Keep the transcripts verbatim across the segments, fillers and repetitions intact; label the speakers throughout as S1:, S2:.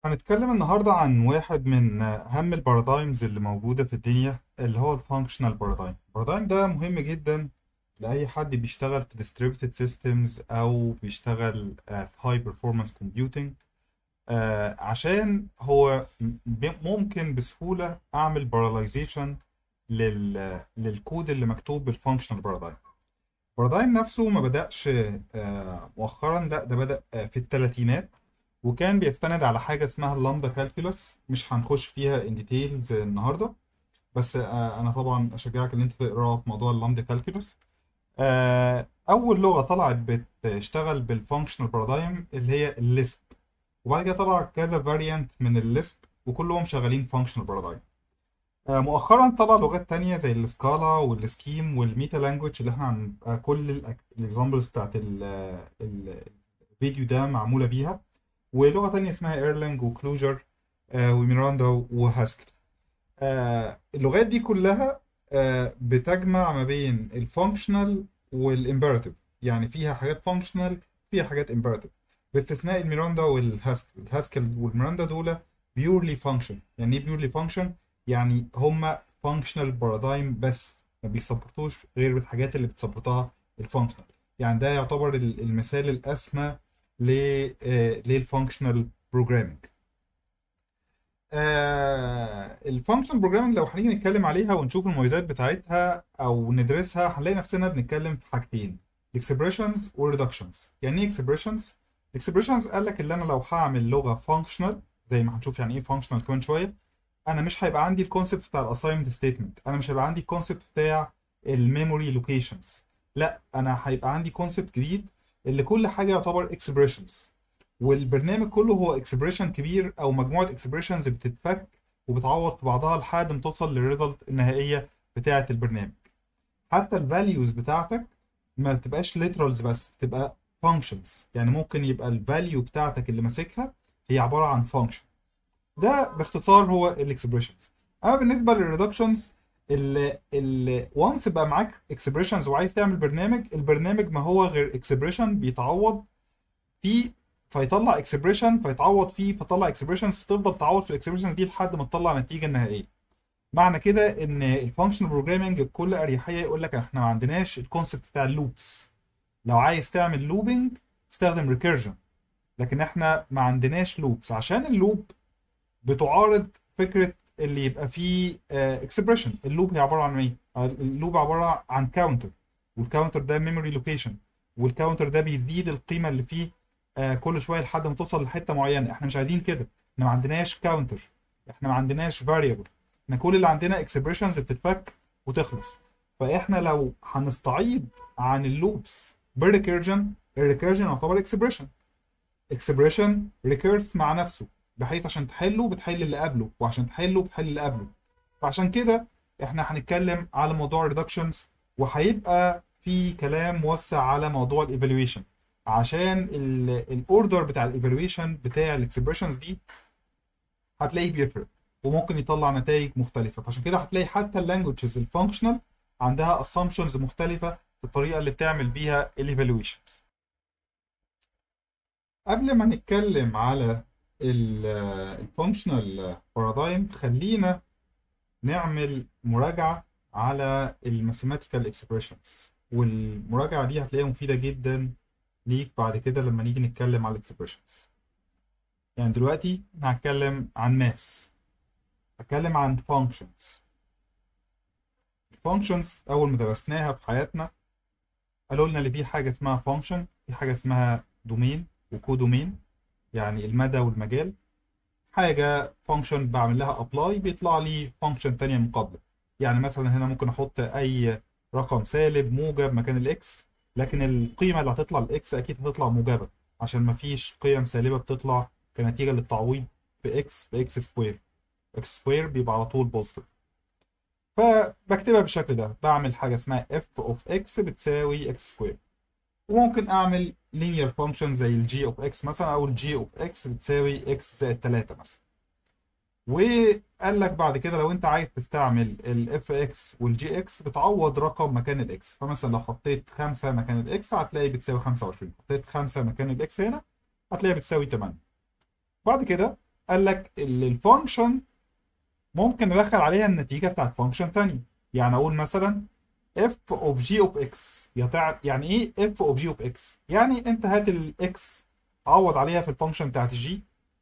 S1: هنتكلم النهاردة عن واحد من أهم البارادايمز اللي موجودة في الدنيا اللي هو الفانكشنال بارادايم. البارادايم ده مهم جدا لأي حد بيشتغل في distributed systems أو بيشتغل آه، في high performance computing. آه، عشان هو م- ممكن بسهولة أعمل parallelization لل للكود اللي مكتوب بالفانكشنال بارادايم. البارادايم نفسه ما بدأش آه، مؤخرا، لا ده بدأ آه، في الثلاثينات، وكان بيستند على حاجة اسمها اللامدا كالكولس. مش هنخش فيها ان ديتيلز النهاردة، بس آه، انا طبعا اشجعك ان انت تقرا في موضوع اللامدا كالكولس. آه، اول لغة طلعت بتشتغل بالفانكشنال بارادايم اللي هي الليسب، وبعد كده طلع كذا فاريانت من الليسب وكلهم شغالين فانكشنال بارادايم. آه، مؤخرا طلع لغات تانية زي السكالا والسكيم والميتا لانجوج اللي احنا عن آه، كل الاكزامبلز بتاعت ال- ال- الفيديو ده معمولة بيها، ولغة تانية اسمها ايرلانج وكلوجر وميراندا وهاسكل. آه، اللغات دي كلها آه، بتجمع ما بين الفانكشنال والامبيراتيف، يعني فيها حاجات فانكشنال، فيها حاجات امبيراتيف، باستثناء الميراندا والهاسكل. الهاسكل والميراندا دول بيورلي فانكشن. يعني ايه بيورلي فانكشن؟ يعني هما فانكشنال بارادايم بس ما بيسبورتوش غير بالحاجات اللي بتسبورتها الفانكشنال. يعني ده يعتبر ال- المثال الاسمى ل للفانكشنال بروجرامينج. آه الفانكشن بروجرامنج لو هنيجي نتكلم عليها ونشوف المميزات بتاعتها او ندرسها، هنلاقي نفسنا بنتكلم في حاجتين: الاكسبريشنز والريدكشنز. يعني ايه اكسبريشنز؟ الاكسبريشنز قال لك اللي انا لو هعمل لغه فانكشنال، زي ما هنشوف يعني ايه فانكشنال كمان شويه، انا مش هيبقى عندي الكونسبت بتاع الاساينمنت ستيتمنت، انا مش هيبقى عندي الكونسبت بتاع الميموري لوكيشنز، لا انا هيبقى عندي كونسبت جديد اللي كل حاجه يعتبر اكسبريشنز، والبرنامج كله هو اكسبريشن كبير او مجموعه اكسبريشنز بتتفك وبتعوض في بعضها لحد ما توصل للريزلت النهائيه بتاعه البرنامج. حتى الفاليوز بتاعتك ما بتبقاش literals بس، بتبقى functions. يعني ممكن يبقى الفاليو بتاعتك اللي ماسكها هي عباره عن function. ده باختصار هو الاكسبريشنز. اما بالنسبه للريدكشنز، ال ال وانس بقى معاك اكسبريشنز وعايز تعمل برنامج، البرنامج ما هو غير اكسبريشن بيتعوض فيه، فيطلع اكسبريشن فيتعوض فيه، فطلع اكسبريشنز فتفضل تعوض في الاكسبريشنز دي لحد ما تطلع النتيجه النهائيه. معنى كده ان الفانكشنال بروجرامنج بكل اريحيه يقول لك احنا ما عندناش الكونسبت بتاع اللوبس. لو عايز تعمل لوبينج استخدم ريكيرجن، لكن احنا ما عندناش لوبس عشان اللوب بتعارض فكره اللي يبقى فيه اكسبريشن. اللوب هي عباره عن ايه؟ اللوب عباره عن كاونتر، والكاونتر ده ميموري لوكيشن، والكاونتر ده بيزيد القيمه اللي فيه آه، كل شويه لحد ما توصل لحته معينه. احنا مش عايزين كده، احنا ما عندناش كاونتر، احنا ما عندناش فاريبل، احنا كل اللي عندنا اكسبريشنز بتتفك وتخلص. فاحنا لو هنستعيض عن اللوبس بالريكيرجن، الريكيرجن يعتبر اكسبريشن. اكسبريشن ريكيرس مع نفسه، بحيث عشان تحله بتحل اللي قبله، وعشان تحله بتحل اللي قبله. فعشان كده احنا هنتكلم على موضوع الريدكشنز، وهيبقى في كلام موسع على موضوع الايفالويشن، عشان الاوردر بتاع الايفالويشن بتاع الاكسبريشنز دي هتلاقيه بيفرق وممكن يطلع نتائج مختلفه. فعشان كده هتلاقي حتى اللانجوجز الفانكشنال عندها assumptions مختلفه في الطريقه اللي بتعمل بيها الايفالويشن. قبل ما نتكلم على الفانكشنال بارادايم، خلينا نعمل مراجعة على الماثيماتيكال اكسبريشنز، والمراجعة دي هتلاقيها مفيدة جدا ليك بعد كده لما نيجي نتكلم على الاكسبريشنز. يعني دلوقتي هتكلم عن ماس، هتكلم عن functions. الفانكشنز اول ما درسناها في حياتنا قالوا لنا اللي في حاجة اسمها فانكشن، في حاجة اسمها دومين وكودومين، يعني المدى والمجال. حاجه فانكشن بعمل لها ابلاي بيطلع لي فانكشن تانية مقابله. يعني مثلا هنا ممكن احط اي رقم سالب موجب مكان الاكس، لكن القيمه اللي هتطلع الاكس اكيد هتطلع موجبه، عشان مفيش قيم سالبه بتطلع كنتيجه للتعويض باكس باكس سكوير. اكس سكوير بيبقى على طول بوزيتيف. فبكتبها بالشكل ده، بعمل حاجه اسمها اف اوف اكس بتساوي اكس سكوير. وممكن اعمل linear function زي الجي اوف اكس مثلا، او الجي اوف اكس بتساوي اكس زائد ثلاثة مثلا. وقال لك بعد كده لو انت عايز تستعمل الاف اكس والجي اكس بتعوض رقم مكان الاكس. فمثلا لو حطيت خمسة مكان الاكس هتلاقي بتساوي خمسة وعشرين، حطيت خمسة مكان الاكس هنا هتلاقي بتساوي ثمانية. بعد كده قال لك الفانكشن ممكن ندخل عليها النتيجه بتاعت فانكشن تانية. يعني اقول مثلا f of g of x. يطع- يعني ايه f of g of x؟ يعني انت هات الاكس عوض عليها في الفانكشن بتاعت الجي،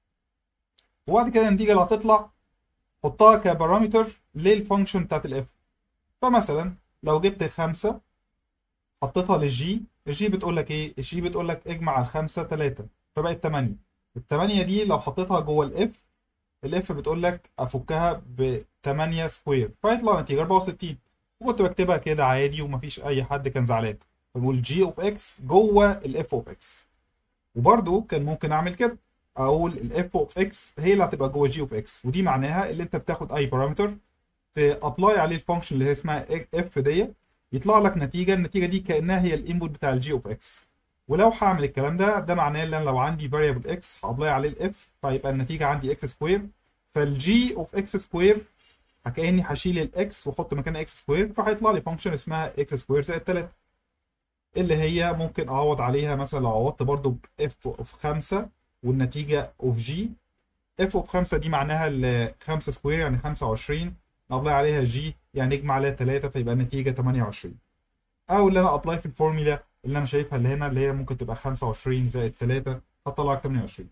S1: وبعد كده النتيجه اللي هتطلع حطها كبارامتر للفانكشن بتاعت الاف. فمثلا لو جبت خمسة حطيتها للجي، الجي بتقول لك ايه؟ الجي بتقول لك اجمع الخمسة تلاتة، فبقت تمانية. التمانية دي لو حطيتها جوه الاف، الاف بتقول لك افكها ب تمانية سكوير، فيطلع نتيجة اربعة وستين. وكنت بكتبها كده عادي ومفيش اي حد كان زعلان. فنقول جي اوف اكس جوه الاف اوف اكس. وبرده كان ممكن اعمل كده، اقول الاف اوف اكس هي اللي هتبقى جوه جي اوف اكس، ودي معناها اللي انت بتاخد اي بارامتر تابلاي عليه الفانكشن اللي هي اسمها اف دي، يطلع لك نتيجه. النتيجه دي كانها هي الانبوت بتاع الجي اوف اكس. ولو هعمل الكلام ده، ده معناه ان انا لو عندي فاريبل اكس هابلاي عليه الاف، فيبقى النتيجه عندي اكس سكوير. فالجي اوف اكس سكوير كاني هشيل الاكس واحط مكانها اكس سكوير، فهيطلع لي فانكشن اسمها اكس سكوير زائد تلاتة، اللي هي ممكن اعوض عليها مثلا لو عوضت برضو باف اوف خمسة والنتيجه اوف جي. اف اوف خمسة دي معناها ال خمسة سكوير يعني خمسة وعشرين، ابلاي عليها جي يعني اجمع عليها تلاتة، فيبقى النتيجه تمانية وعشرين. او اللي انا ابلاي في الفورمولا اللي انا شايفها اللي هنا، اللي هي ممكن تبقى خمسة وعشرين زائد تلاتة، هتطلع لك تمانية وعشرين.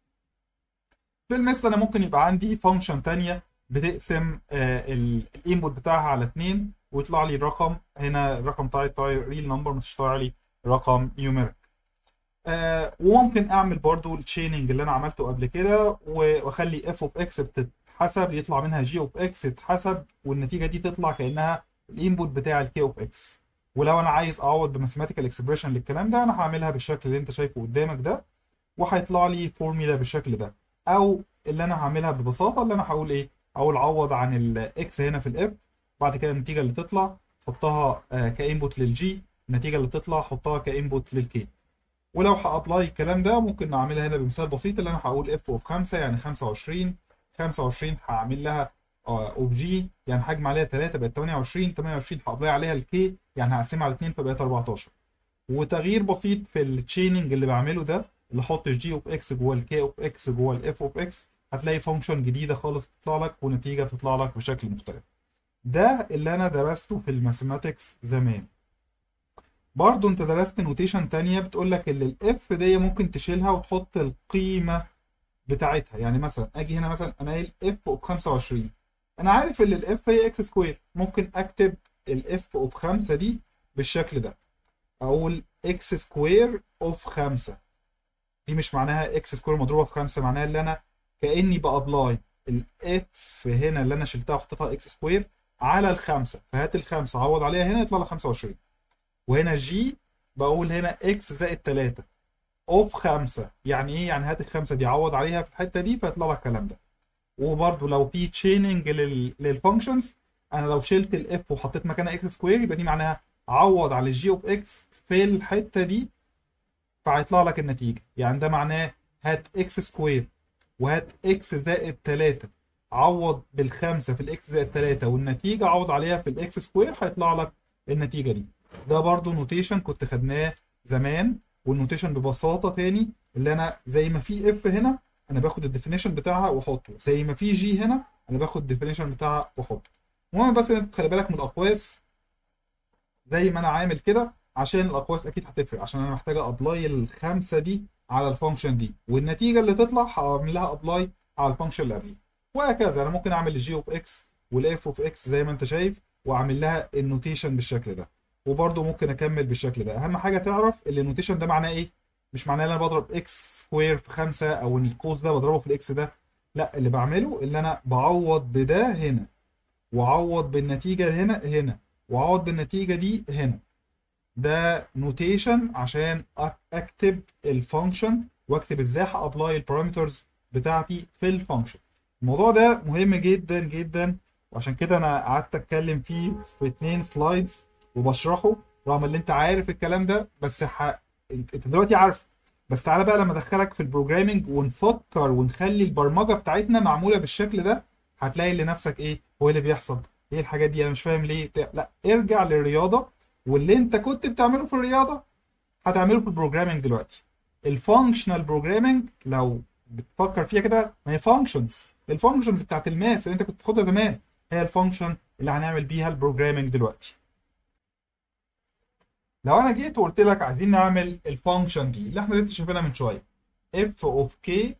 S1: في المثل انا ممكن يبقى عندي فانكشن تانية بتقسم الانبوت بتاعها على اتنين ويطلع لي الرقم هنا. الرقم بتاعي ريل نمبر، مش طالع لي رقم نيوميريك. آه وممكن اعمل برضو التشيننج اللي انا عملته قبل كده، واخلي اف اوف اكس بتتحسب يطلع منها جي اوف اكس تتحسب، والنتيجه دي تطلع كانها الانبوت بتاع الكي اوف اكس. ولو انا عايز اعوض بماثيماتيكال اكسبريشن للكلام ده، انا هعملها بالشكل اللي انت شايفه قدامك ده، وهيطلع لي فورميلا بالشكل ده. او اللي انا هعملها ببساطه، اللي انا هقول ايه؟ اقول عوض عن الاكس هنا في الاف، بعد كده النتيجه اللي تطلع حطها آه كانبوت للجي، النتيجه اللي تطلع حطها كانبوت للكي. ولو هابلاي الكلام ده ممكن نعملها هنا بمثال بسيط، اللي انا هقول اف اوف خمسة يعني خمسة وعشرين. خمسة وعشرين هعمل لها اوف جي يعني هجمع عليها تلاتة بقت تمانية وعشرين. تمانية وعشرين هابلاي عليها الكي يعني هقسمها على اتنين فبقت اربعتاشر. وتغيير بسيط في التشيننج اللي بعمله ده، اللي احط الجي اوف اكس جوه الكي اوف اكس جوه الاف اوف اكس، هتلاقي فانكشن جديده خالص تطلع لك ونتيجه تطلع لك بشكل مختلف. ده اللي انا درسته في الماثيماتكس زمان. برضو انت درست نوتيشن تانية بتقول لك ان الاف دي ممكن تشيلها وتحط القيمة بتاعتها. يعني مثلا اجي هنا مثلا انا قايل اف اوف خمسة وعشرين، انا عارف ان الاف هي اكس سكوير، ممكن اكتب الاف اوف خمسة دي بالشكل ده، اقول اكس سكوير اوف خمسة. دي مش معناها اكس سكوير مضروبة في خمسة، معناها ان انا كاني بابلاي الاف هنا اللي انا شلتها وحطيتها اكس سكوير على الخمسة، فهات الخمسة عوض عليها هنا يطلع لك خمسة وعشرين. وهنا جي بقول هنا اكس زائد تلاتة اوف خمسة، يعني ايه؟ يعني هات الخمسة دي عوض عليها في الحتة دي فيطلع لك الكلام ده. وبرده لو في تشيننج للفانكشنز، انا لو شلت الاف وحطيت مكانها اكس سكوير، يبقى دي معناها عوض على الجي اوف اكس في الحتة دي فهيطلع لك النتيجة. يعني ده معناه هات اكس سكوير وهات اكس زائد تلاتة عوض بالخمسة في الاكس زائد تلاتة، والنتيجة عوض عليها في الاكس سكوير هيطلع لك النتيجة دي. ده برضو نوتيشن كنت خدناه زمان. والنوتيشن ببساطة تاني، اللي انا زي ما في اف هنا انا باخد الديفينيشن بتاعها واحطه، زي ما في جي هنا انا باخد الديفينيشن بتاعها واحطه. المهم بس ان انت تخلي بالك من الاقواس زي ما انا عامل كده، عشان الاقواس اكيد هتفرق، عشان انا محتاج ابلاي الخمسة دي على الفانكشن دي، والنتيجة اللي تطلع هعمل لها ابلاي على الفانكشن اللي قبليه. وهكذا انا ممكن اعمل الجي اوف اكس والاف اوف اكس زي ما انت شايف، واعمل لها النوتيشن بالشكل ده. وبرده ممكن اكمل بالشكل ده. اهم حاجه تعرف ان النوتيشن ده معناه ايه. مش معناه ان انا بضرب اكس سكوير في خمسة او ان القوس ده بضربه في الاكس ده، لا، اللي بعمله اللي انا بعوض بده هنا، وعوض بالنتيجه هنا هنا، وعوض بالنتيجه دي هنا. ده نوتيشن عشان اكتب الفانكشن واكتب ازاي هابلاي البارامترز بتاعتي في الفانكشن. الموضوع ده مهم جدا جدا، وعشان كده انا قعدت اتكلم فيه في اتنين سلايدز وبشرحه، رغم ان انت عارف الكلام ده. بس ح... انت دلوقتي عارف، بس تعالى بقى لما ادخلك في البروجرامينج ونفكر ونخلي البرمجه بتاعتنا معموله بالشكل ده، هتلاقي لنفسك ايه هو اللي بيحصل. ايه الحاجات دي؟ انا مش فاهم ليه بتاع. لا، ارجع للرياضه، واللي انت كنت بتعمله في الرياضه هتعمله في البروجرامينج دلوقتي. الفانكشنال بروجرامينج لو بتفكر فيها كده، ما هي فانكشنز، الفانكشنز بتاعت الماس اللي انت كنت بتاخدها زمان هي الفانكشن اللي هنعمل بيها البروجرامنج دلوقتي. لو انا جيت وقلت لك عايزين نعمل الفانكشن دي اللي احنا لسه شايفينها من شويه، اف اوف كي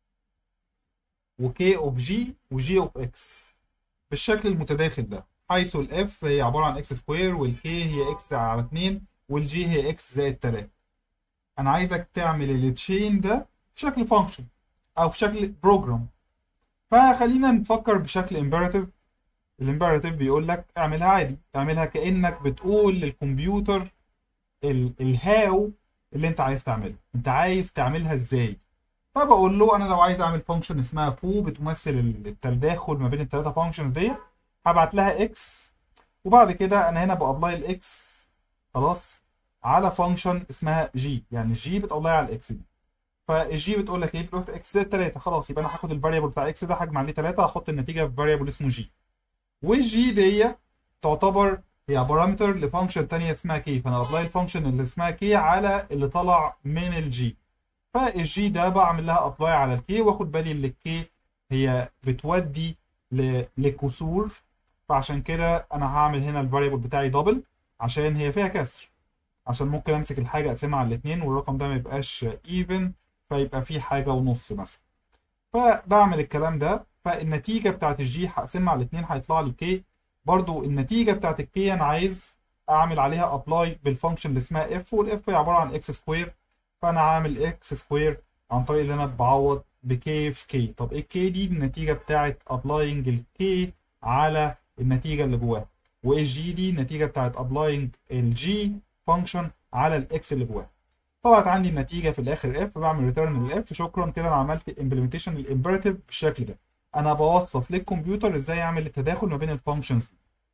S1: وكي اوف جي وجي اوف اكس بالشكل المتداخل ده، حيث الاف هي عباره عن اكس سكوير والكي هي اكس على اتنين والجي هي اكس زائد تلاتة. انا عايزك تعمل التشين ده في شكل فانكشن او في شكل بروجرام. فخلينا نفكر بشكل امبيراتيف. الامبيراتيف بيقول لك اعملها عادي، اعملها كانك بتقول للكمبيوتر الهاو اللي انت عايز تعمله، انت عايز تعملها ازاي. فبقول له انا لو عايز اعمل فانكشن اسمها فو بتمثل التداخل ما بين الثلاثه فانكشنز دي، هبعت لها اكس، وبعد كده انا هنا بابلاي الاكس خلاص على فانكشن اسمها جي، يعني جي بتابلاي على الاكس دي. فالجي بتقول لك ايه؟ بتقول لك اكس زائد تلاتة، خلاص يبقى انا هاخد الفاريبل بتاع اكس ده هجمع عليه تلاتة، هحط النتيجه في فاريبل اسمه جي. والجي دي تعتبر هي بارامتر لفانكشن ثانيه اسمها كي، فانا ابلاي الفانكشن اللي اسمها كي على اللي طلع من الجي. فالجي ده بعمل لها ابلاي على الكي، واخد بالي ان الكي هي بتودي لكسور، فعشان كده انا هعمل هنا الفاريبل بتاعي دبل عشان هي فيها كسر، عشان ممكن امسك الحاجه اقسمها على الاثنين والرقم ده ما يبقاش ايفن، فيبقى فيه حاجه ونص مثلا. فبعمل الكلام ده، فالنتيجه بتاعت الجي هقسمها على الاثنين هيطلع لي كي. برضو النتيجه بتاعت الكي انا عايز اعمل عليها ابلاي بالفانكشن اللي اسمها اف، والاف هي عباره عن اكس سكوير، فانا عامل اكس سكوير عن طريق ان انا بعوض بكي في كي. طب ايه الكي دي؟ النتيجه بتاعت ابلاينج الكي على النتيجه اللي جواها، وايه الجي دي؟ النتيجه بتاعت ابلاينج الجي فانكشن على الاكس اللي جواها. طلعت عندي النتيجه في الاخر اف، بعمل ريتيرن للاف. شكرا كده انا عملت امبلمنتيشن للامبيراتيف بالشكل ده. انا بوصف للكمبيوتر ازاي يعمل التداخل ما بين الفانكشنز.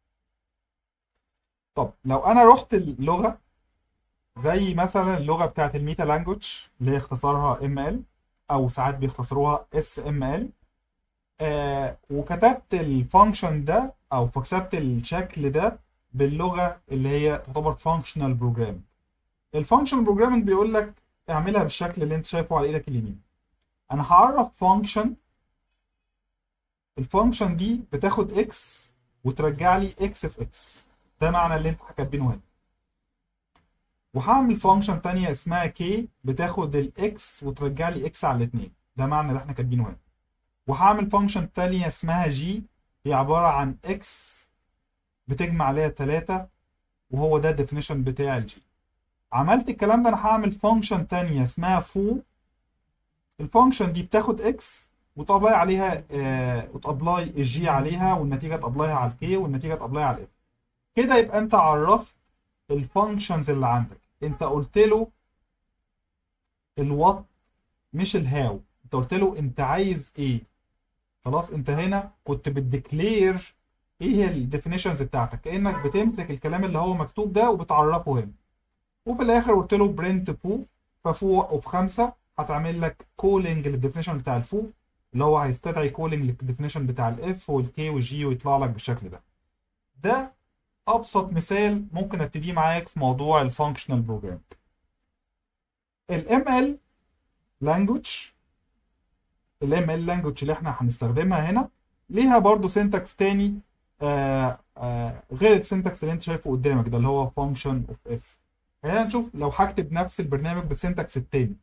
S1: طب لو انا رحت اللغه زي مثلا اللغه بتاعت الميتا لانجوج اللي هي اختصارها ام ال او ساعات بيختصروها اس ام ال، آه وكتبت الفانكشن ده او كتبت الشكل ده باللغه اللي هي تعتبر فانكشنال بروجرام. الفانكشنال بروجرامنج بيقول لك اعملها بالشكل اللي انت شايفه على ايدك اليمين. انا هعرف فانكشن، الفانكشن دي بتاخد اكس وترجع لي اكس في اكس، ده معنى اللي انت كاتبينه هنا. وهعمل فانكشن تانية اسمها كي بتاخد الاكس وترجع لي اكس على الاثنين، ده معنى اللي احنا كاتبينه هنا. وهعمل فانكشن تانية اسمها جي هي عبارة عن اكس بتجمع عليها تلاتة، وهو ده الديفينيشن بتاع الجي. عملت الكلام ده، انا هعمل فانكشن تانية اسمها فو. الفانكشن دي بتاخد اكس وتابلاي عليها آه وتابلاي الجي عليها، والنتيجه تابلايها على الكي، والنتيجه تابلايها على الاف. كده يبقى انت عرفت الفانكشنز اللي عندك. انت قلت له الوات مش الهاو، انت قلت له انت عايز ايه. خلاص انت هنا كنت بتديكلير ايه هي الديفينيشنز بتاعتك، كانك بتمسك الكلام اللي هو مكتوب ده وبتعرفه هنا. وفي الاخر قلت له برنت فو، ففو اوف خمسة هتعمل لك كولينج للديفينيشن بتاع الفو اللي هو هيستدعي كولينج للديفينيشن بتاع الاف والكي والجي ويطلع لك بالشكل ده. ده ابسط مثال ممكن ابتدي معاك في موضوع الفانكشنال بروجرام. الام ال لانجوج، الام ال لانجوج اللي احنا هنستخدمها هنا ليها برضو سينتاكس تاني آآ آآ غير السينتاكس اللي انت شايفه قدامك ده اللي هو فانكشن اوف اف. خلينا نشوف لو هكتب نفس البرنامج بالسينتاكس التاني.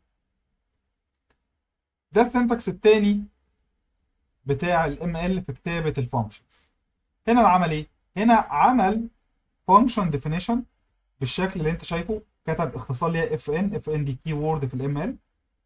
S1: ده السينتاكس التاني بتاع الام ال في كتابه الفانكشنز. هنا عمل ايه؟ هنا عمل فانكشن ديفينيشن بالشكل اللي انت شايفه، كتب اختصار ليها اف ان. اف ان دي كي وورد في الام ال،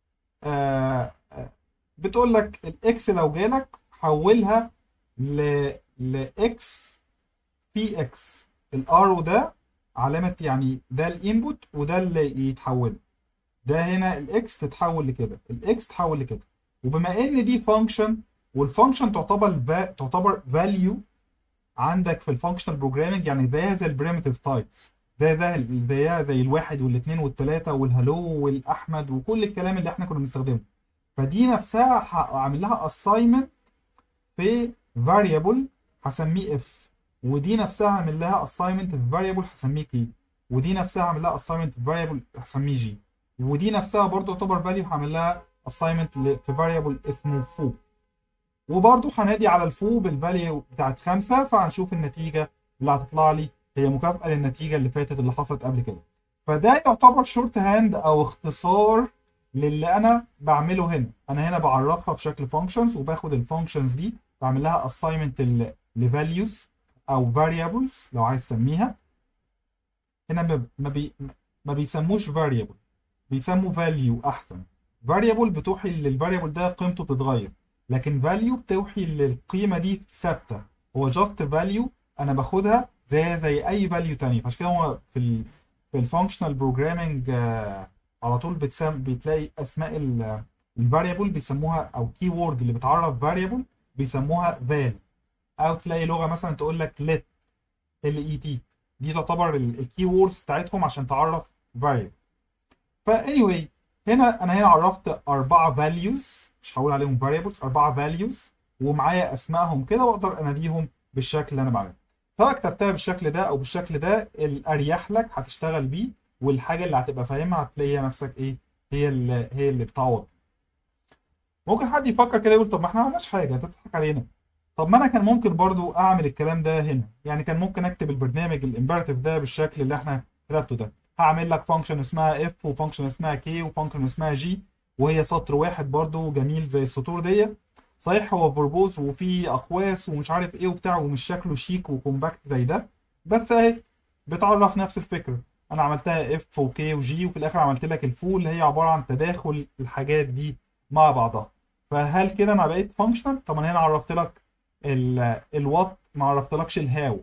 S1: بتقول لك الاكس لو جالك حولها ل لاكس في اكس. الار ده علامه يعني ده الانبوت وده اللي يتحول، ده هنا الاكس تتحول لكده، الاكس تتحول لكده. وبما ان دي فانكشن والفانكشن تعتبر تعتبر فاليو عندك في الفانكشنال بروجرامنج، يعني زيها زي البريمتيف تايبس، زي زي زيها زي الواحد والاثنين والثلاثه والهالو والاحمد وكل الكلام اللي احنا كنا بنستخدمه. فدي نفسها هعمل لها اساينمنت في فاريبل هسميه اف، ودي نفسها هعمل لها اساينمنت في فاريبل هسميه كي، ودي نفسها هعمل لها اساينمنت في فاريبل هسميه جي، ودي نفسها برضه تعتبر فاليو هعمل لها assignment ل- في variable اسمه فو، وبرضه هنادي على الفو بالفاليو بتاعت خمسة، فهنشوف النتيجة اللي هتطلع لي هي مكافأة للنتيجة اللي فاتت اللي حصلت قبل كده. فده يعتبر شورت هاند او اختصار للي انا بعمله هنا. انا هنا بعرفها في شكل functions، وباخد الفانكشنز دي بعمل لها assignment ل ل values او variables لو عايز تسميها. هنا ما ما بي ما بيسموش variable، بيسموا value احسن. variable بتوحي للفاريبل ده قيمته بتتغير، لكن value بتوحي للقيمه دي ثابته. هو just value انا باخدها زي زي اي value تاني. فعشان كده هو في ال في الفانكشنال بروجرامنج على طول بتسم بتلاقي اسماء الفاريبل بيسموها، او كي وورد اللي بتعرف variable بيسموها val، او تلاقي لغه مثلا تقول لك let ال اي تي، دي تعتبر الكي ووردز بتاعتهم عشان تعرف variable. فا anyway هنا انا هنا عرفت اربعه values، مش هقول عليهم variables، اربعه values ومعايا اسمائهم كده، واقدر اناديهم بالشكل اللي انا بعمله. سواء كتبتها بالشكل ده او بالشكل ده الاريح لك هتشتغل بيه، والحاجه اللي هتبقى فاهمها هتلاقيها نفسك ايه هي اللي هي اللي بتعوض. ممكن حد يفكر كده يقول طب ما احنا ما عملناش حاجه، انت بتضحك علينا. طب ما انا كان ممكن برضو اعمل الكلام ده هنا، يعني كان ممكن اكتب البرنامج الامبيراتيف ده بالشكل اللي احنا كتبته ده. هعمل لك فانكشن اسمها اف، وفانكشن اسمها كي، وفانكشن اسمها جي، وهي سطر واحد برضو جميل زي السطور دي. صحيح هو فيربوز وفي اقواس ومش عارف ايه وبتاع، ومش شكله شيك وكومباكت زي ده، بس اهي بتعرف نفس الفكره. انا عملتها اف وكي وجي، وفي الاخر عملت لك الفو اللي هي عباره عن تداخل الحاجات دي مع بعضها. فهل كده انا بقيت فانكشنال؟ طب انا هنا عرفت لك الوات، ما عرفتلكش الهاو.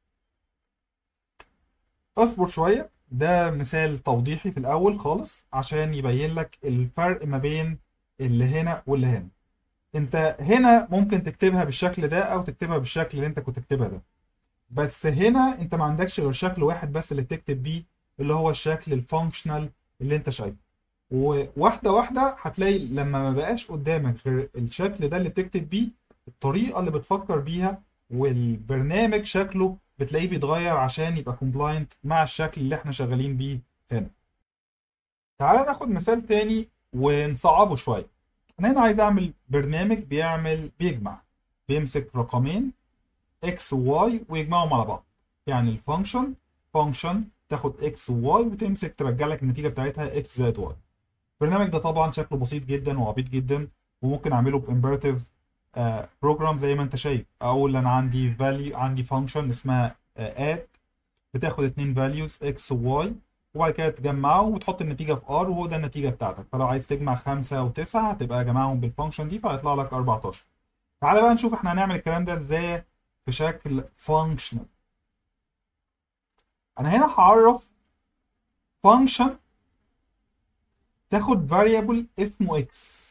S1: اصبر شويه، ده مثال توضيحي في الاول خالص عشان يبين لك الفرق ما بين اللي هنا واللي هنا. انت هنا ممكن تكتبها بالشكل ده او تكتبها بالشكل اللي انت كنت تكتبها ده، بس هنا انت ما عندكش غير شكل واحد بس اللي تكتب بيه، اللي هو الشكل الفانكشنال اللي انت شايفه. وواحده واحده هتلاقي لما ما بقاش قدامك غير الشكل ده اللي بتكتب بيه، الطريقه اللي بتفكر بيها والبرنامج شكله بتلاقيه بيتغير عشان يبقى كومبلاينت مع الشكل اللي احنا شغالين بيه هنا. تعالى ناخد مثال تاني ونصعبه شويه. انا هنا عايز اعمل برنامج بيعمل بيجمع، بيمسك رقمين اكس وواي ويجمعهم على بعض. يعني الفانكشن فانكشن تاخد اكس وواي وتمسك ترجع لك النتيجه بتاعتها اكس زائد واي. البرنامج ده طبعا شكله بسيط جدا وعبيط جدا، وممكن اعمله بامبيراتيف بروجرام زي ما انت شايف. اقول انا عندي فاليو، عندي فانكشن اسمها اد بتاخد اتنين فاليوز اكس وواي، وبعد كده تجمعهم وتحط النتيجه في ار، وهو ده النتيجه بتاعتك. فلو عايز تجمع خمسة وتسعة هتبقى جمعهم بالفانكشن دي فهيطلع لك اربعتاشر. تعالى بقى نشوف احنا هنعمل الكلام ده ازاي في شكل فانكشنال. انا هنا هعرف فانكشن تاخد فاريبل اسمه اكس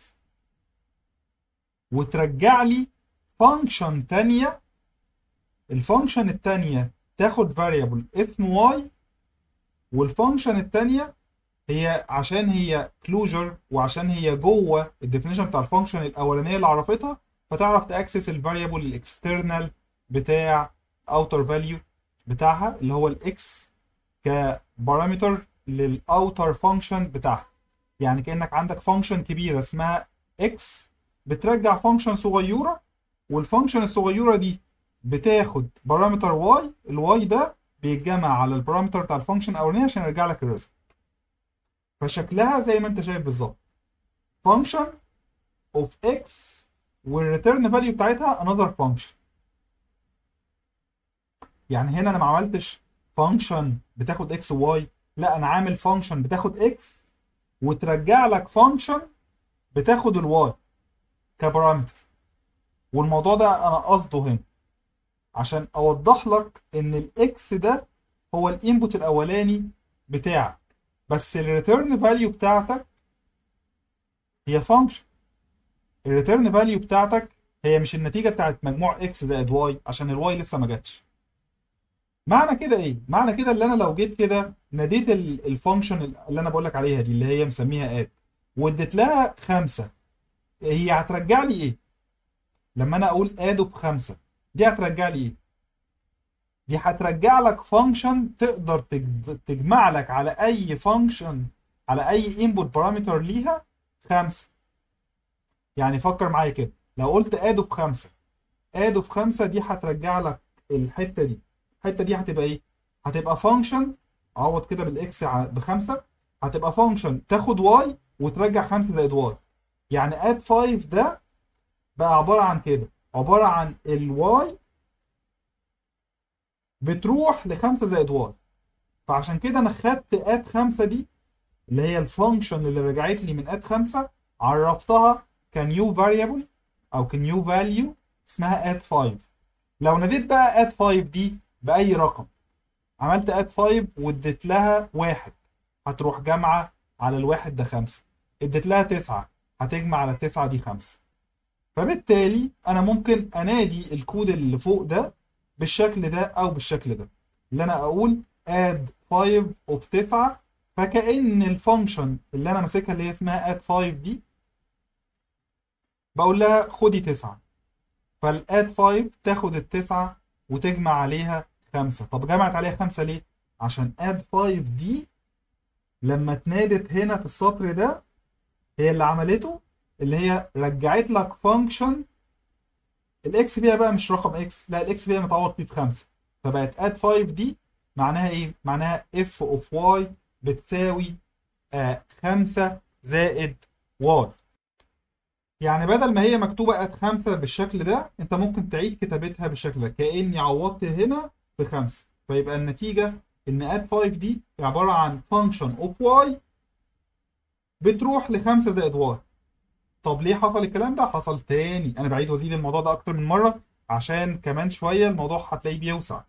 S1: وترجع لي فانكشن تانية. الفانكشن التانية تاخد فاريبل اسمه واي، والفانكشن التانية هي عشان هي كلوجر وعشان هي جوه الديفينيشن بتاع الفانكشن الاولانيه اللي عرفتها، فتعرف تاكسس الفاريبل الاكسترنال بتاع اوتر فاليو بتاعها اللي هو الاكس كبارامتر للاوتر فانكشن بتاعها. يعني كانك عندك فانكشن كبيره اسمها اكس بترجع فانكشن صغيره، والفانكشن الصغيره دي بتاخد بارامتر واي، الواي ده بيتجمع على البارامتر بتاع الفانكشن الاولانيه عشان يرجع لك الريزلت. فشكلها زي ما انت شايف بالظبط، function of x والريتيرن فاليو بتاعتها another function. يعني هنا انا ما عملتش function بتاخد x و y، لا انا عامل function بتاخد x وترجع لك function بتاخد الواي كبارامتر. والموضوع ده انا قصده هنا عشان اوضح لك ان الاكس ده هو الانبوت الاولاني بتاعك، بس الريتيرن فاليو بتاعتك هي فانكشن. الريتيرن فاليو بتاعتك هي مش النتيجه بتاعت مجموع اكس زائد واي عشان الواي لسه ما جاتش. معنى كده ايه؟ معنى كده اللي انا لو جيت كده ناديت الفانكشن اللي انا بقول لك عليها دي اللي هي مسميها اد واديت لها خمسة، هي هترجع لي ايه؟ لما انا اقول اد اوف خمسة دي هترجع لي ايه؟ دي هترجع لك فانكشن تقدر تجمع لك على اي فانكشن على اي انبوت بارامتر ليها خمسة. يعني فكر معايا كده، لو قلت ادو في خمسة، ادو في خمسة دي هترجع لك الحته دي، الحته دي هتبقى ايه؟ هتبقى فانكشن، عوض كده بالاكس بخمسة، هتبقى فانكشن تاخد واي وترجع خمسة زائد واي. يعني اد خمسة ده بقى عباره عن كده، عباره عن الواي بتروح ل خمسة زائد واي. فعشان كده انا خدت اد خمسة دي اللي هي الفانكشن اللي رجعت لي من اد خمسة، عرفتها كنيو فاريبل او كنيو فاليو اسمها اد خمسة. لو ناديت بقى اد خمسة دي باي رقم، عملت اد خمسة واديت لها واحد، هتروح جامعه على الواحد ده خمسة، اديت لها تسعة هتجمع على التسعة دي خمسة. فبالتالي انا ممكن انادي الكود اللي فوق ده بالشكل ده او بالشكل ده، اللي انا اقول add خمسة of تسعة، فكأن الفانكشن اللي انا ماسكها اللي هي اسمها add خمسة دي بقول لها خدي تسعة، فالاد خمسة تاخد التسعة وتجمع عليها خمسة. طب جمعت عليها خمسة ليه؟ عشان add خمسة دي لما اتنادت هنا في السطر ده هي اللي عملته، اللي هي رجعت لك فانكشن الاكس فيها بقى مش رقم اكس، لا الاكس فيها متعوض فيه بخمسه، فبقت اد خمسة دي معناها ايه؟ معناها اف اوف واي بتساوي آه خمسة زائد واي. يعني بدل ما هي مكتوبه اد خمسة بالشكل ده، انت ممكن تعيد كتابتها بالشكل ده كاني عوضت هنا بخمسه، فيبقى النتيجه ان اد خمسة دي عباره عن فانكشن اوف واي بتروح ل خمسة زائد واي. طب ليه حصل الكلام ده؟ حصل تاني، انا بعيد وازيد الموضوع ده اكتر من مره عشان كمان شويه الموضوع هتلاقيه بيوسع.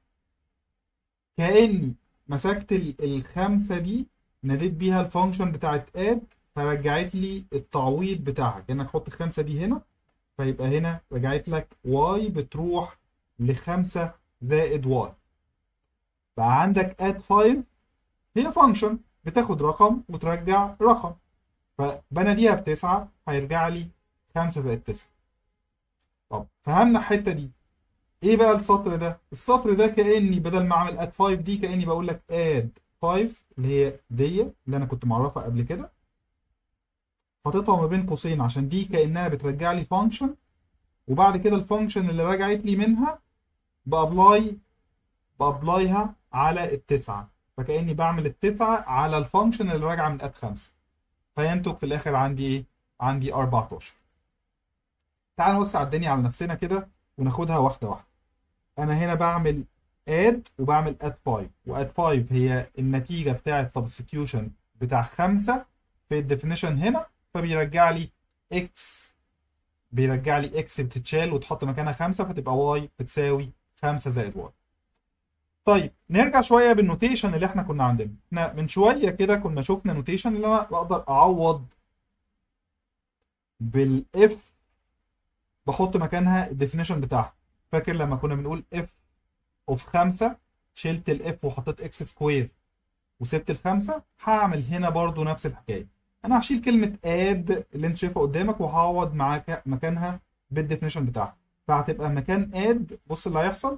S1: كاني مسكت الخمسه دي ناديت بيها الفانكشن بتاعت اد، فرجعت لي التعويض بتاعها، كانك حط الخمسه دي هنا، فيبقى هنا رجعت لك واي بتروح ل خمسة زائد واي. بقى عندك اد خمسة هي فانكشن بتاخد رقم وترجع رقم، فبناديها بتسعة هيرجع لي خمسة زائد تسعة. طب فهمنا الحته دي. ايه بقى السطر ده؟ السطر ده كاني بدل ما اعمل اد خمسة دي كاني بقول لك اد خمسة اللي هي دي اللي انا كنت معرفها قبل كده، حاططها ما بين قوسين عشان دي كانها بترجع لي فانكشن، وبعد كده الفانكشن اللي رجعت لي منها بابلاي بابلايها على التسعه، فكاني بعمل التسعه على الفانكشن اللي راجعه من اد خمسة، فينتج في الاخر عندي ايه؟ عندي أربعتاشر. تعال نوسع الدنيا على نفسنا كده وناخدها واحده واحده. انا هنا بعمل اد وبعمل اد خمسة، واد خمسة هي النتيجه بتاعه سبستيوشن بتاع خمسة في الديفينيشن هنا، فبيرجع لي اكس، بيرجع لي اكس بتتشال وتحط مكانها خمسة فتبقى واي بتساوي خمسة زائد واي. طيب نرجع شويه بالنوتيشن اللي احنا كنا عندنا. احنا من شويه كده كنا شفنا نوتيشن اللي انا بقدر اعوض بالاف، بحط مكانها الديفينيشن بتاعها. فاكر لما كنا بنقول اف اوف خمسة، شلت الاف وحطيت اكس سكوير وسبت الخمسة، هعمل هنا برضو نفس الحكايه. انا هشيل كلمه اد اللي انت شايفها قدامك وهعوض معاك مكانها بالديفينيشن بتاعها، فهتبقى مكان اد، بص اللي هيحصل،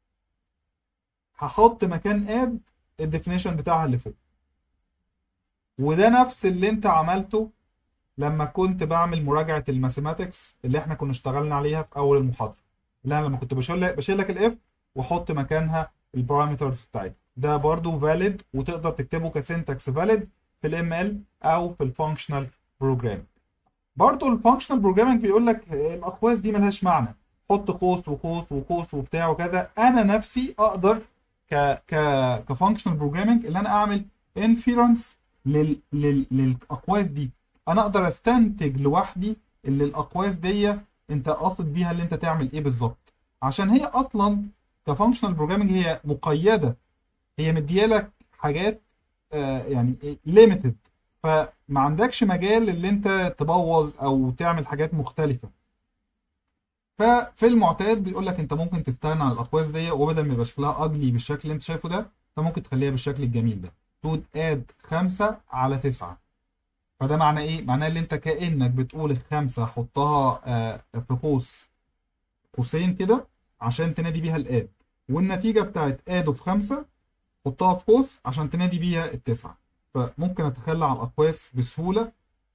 S1: هحط مكان اد الديفينيشن بتاعها اللي فوق. وده نفس اللي انت عملته لما كنت بعمل مراجعه الماثيماتكس اللي احنا كنا اشتغلنا عليها في اول المحاضره، اللي انا لما كنت بشيل بشيل لك الاف واحط مكانها البارامترز بتاعتها. ده برضو فاليد وتقدر تكتبه كسنتكس فاليد في الام ال او في الفانكشنال بروجرامينج. برضو الفانكشنال بروجرامينج بيقول لك الاقواس دي ملهاش معنى، حط قوس وقوس وقوس وبتاع وكذا. انا نفسي اقدر ك ك كفانكشنال بروجرامينج اللي انا اعمل انفيرنس لل... لل... للاقواس دي، انا اقدر استنتج لوحدي اللي الاقواس دي انت قاصد بيها اللي انت تعمل ايه بالظبط، عشان هي اصلا كفانكشنال بروجرامينج هي مقيده، هي مديالك حاجات آه يعني ليميتد، فما عندكش مجال اللي انت تبوظ او تعمل حاجات مختلفه. ففي المعتاد بيقول لك انت ممكن تستغنى عن الاقواس دي، وبدل ما يبقى شكلها اجلي بالشكل اللي انت شايفه ده، انت ممكن تخليها بالشكل الجميل ده، تقول اد خمسة على تسعة. فده معناه ايه؟ معناه ان انت كانك بتقول الخمسه حطها آه في قوس قوسين كده عشان تنادي بيها الاد، والنتيجه بتاعت اد في خمسة حطها في قوس عشان تنادي بيها التسعه. فممكن اتخلى عن الاقواس بسهوله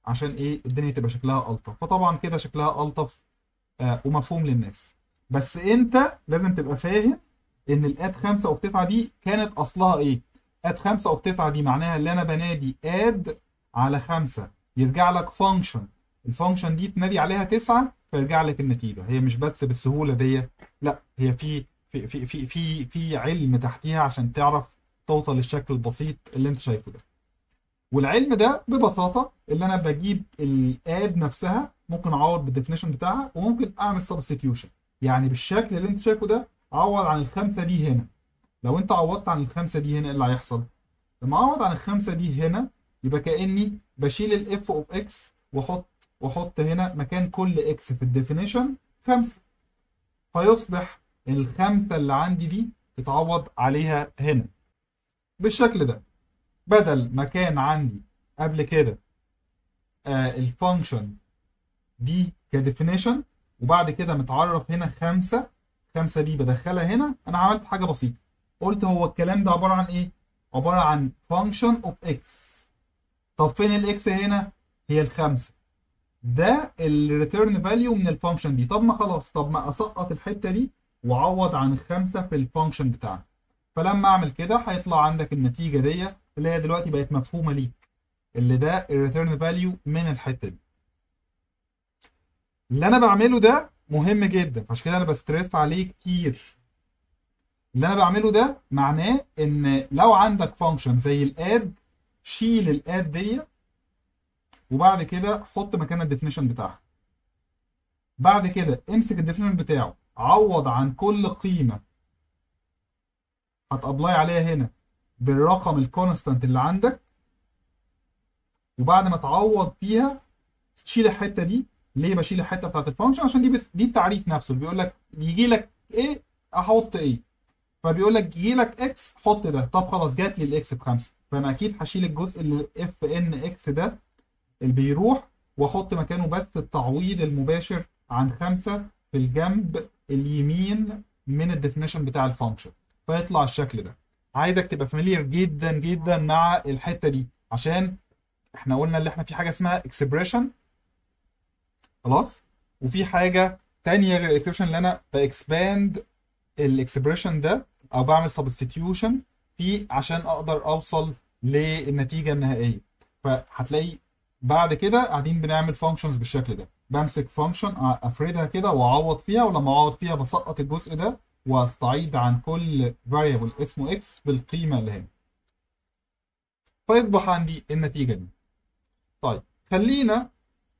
S1: عشان ايه الدنيا تبقى شكلها الطف. فطبعا كده شكلها الطف آه ومفهوم للناس. بس انت لازم تبقى فاهم ان الاد خمسة اوف تسعة دي كانت اصلها ايه. اد خمسة اوف تسعة دي معناها اللي انا بنادي اد على خمسة يرجع لك فانكشن، الفانكشن دي تنادي عليها تسعة فيرجع لك النتيجه. هي مش بس بالسهوله دي، لا هي في في في في في, في علم تحتيها عشان تعرف توصل للشكل البسيط اللي انت شايفه ده. والعلم ده ببساطه اللي انا بجيب الاد نفسها، ممكن اعوض بالديفينيشن بتاعها وممكن اعمل سبستيتيوشن. يعني بالشكل اللي انت شايفه ده عوض عن الخمسه دي هنا. لو انت عوضت عن الخمسه دي هنا ايه اللي هيحصل؟ لما اعوض عن الخمسه دي هنا يبقى كاني بشيل الاف اوف اكس واحط واحط هنا مكان كل اكس في الديفينيشن خمسه، فيصبح الخمسه اللي عندي دي تتعوض عليها هنا بالشكل ده. بدل ما كان عندي قبل كده آه الفانكشن دي كديفينيشن وبعد كده متعرف هنا خمسه، خمسه دي بدخلها هنا، انا عملت حاجه بسيطه. قلت هو الكلام ده عباره عن ايه؟ عباره عن فانكشن اوف اكس. طب فين الاكس هنا؟ هي الخمسه. ده الريتيرن فاليو من الفانكشن دي. طب ما خلاص، طب ما اسقط الحته دي واعوض عن الخمسه في الفانكشن بتاعنا. فلما اعمل كده هيطلع عندك النتيجه دي اللي هي دلوقتي بقت مفهومه ليك، اللي ده الريتيرن فاليو من الحته دي. اللي انا بعمله ده مهم جدا، فعشان كده انا بستريس عليه كتير. اللي انا بعمله ده معناه ان لو عندك فانكشن زي الاد، شيل الاد دي وبعد كده حط مكانها الديفينيشن بتاعها. بعد كده امسك الديفينيشن بتاعه، عوض عن كل قيمه هتابلاي عليها هنا بالرقم الكونستانت اللي عندك، وبعد ما تعوض فيها تشيل الحته دي. ليه بشيل الحته بتاعت الفانكشن؟ عشان دي بت... دي التعريف نفسه اللي بيقول لك يجي لك ايه احط ايه. فبيقول لك يجي لك اكس حط ده. طب خلاص جات لي الاكس بخمسه، فانا اكيد هشيل الجزء اللي اف ان اكس ده اللي بيروح واحط مكانه بس التعويض المباشر عن خمسه في الجنب اليمين من الديفينيشن بتاع الفانكشن، فيطلع الشكل ده. عايزك تبقى فاميليار جدا جدا مع الحته دي، عشان احنا قلنا اللي احنا في حاجه اسمها اكسبريشن خلاص، وفي حاجه تانية غير الاكسبريشن اللي انا باكسباند الاكسبريشن ده او بعمل سبستيتيوشن فيه عشان اقدر اوصل للنتيجه النهائيه. فهتلاقي بعد كده قاعدين بنعمل فانكشنز بالشكل ده. بمسك فانكشن افردها كده واعوض فيها، ولما اعوض فيها بسقط الجزء ده واستعيد عن كل فاريبل اسمه اكس بالقيمه اللي هنا، فيصبح عندي النتيجه دي. طيب خلينا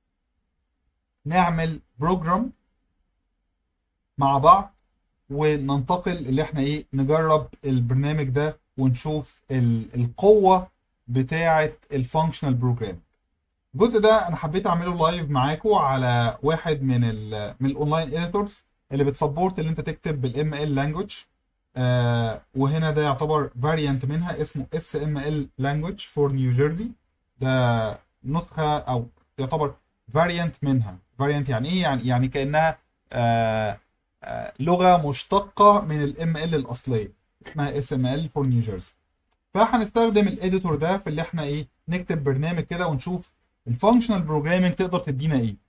S1: نعمل بروجرام مع بعض وننتقل اللي احنا ايه نجرب البرنامج ده ونشوف القوه بتاعه الفانكشنال بروجرام. الجزء ده انا حبيت اعمله لايف معاكم على واحد من ال من الاونلاين اديتورز اللي بتسبورت اللي انت تكتب بالام ال لانجوج. آه وهنا ده يعتبر فاريانت منها اسمه اس ام ال لانجوج فور نيو جيرسي. ده نسخه او يعتبر فاريانت منها. فاريانت يعني ايه؟ يعني يعني كانها آه آه لغه مشتقه من الام ال الاصليه اسمها اس ام ال فور نيو جيرسي. فهنستخدم الاديتور ده في اللي احنا ايه نكتب برنامج كده ونشوف الفانكشنال بروجرامينج تقدر تدينا ايه.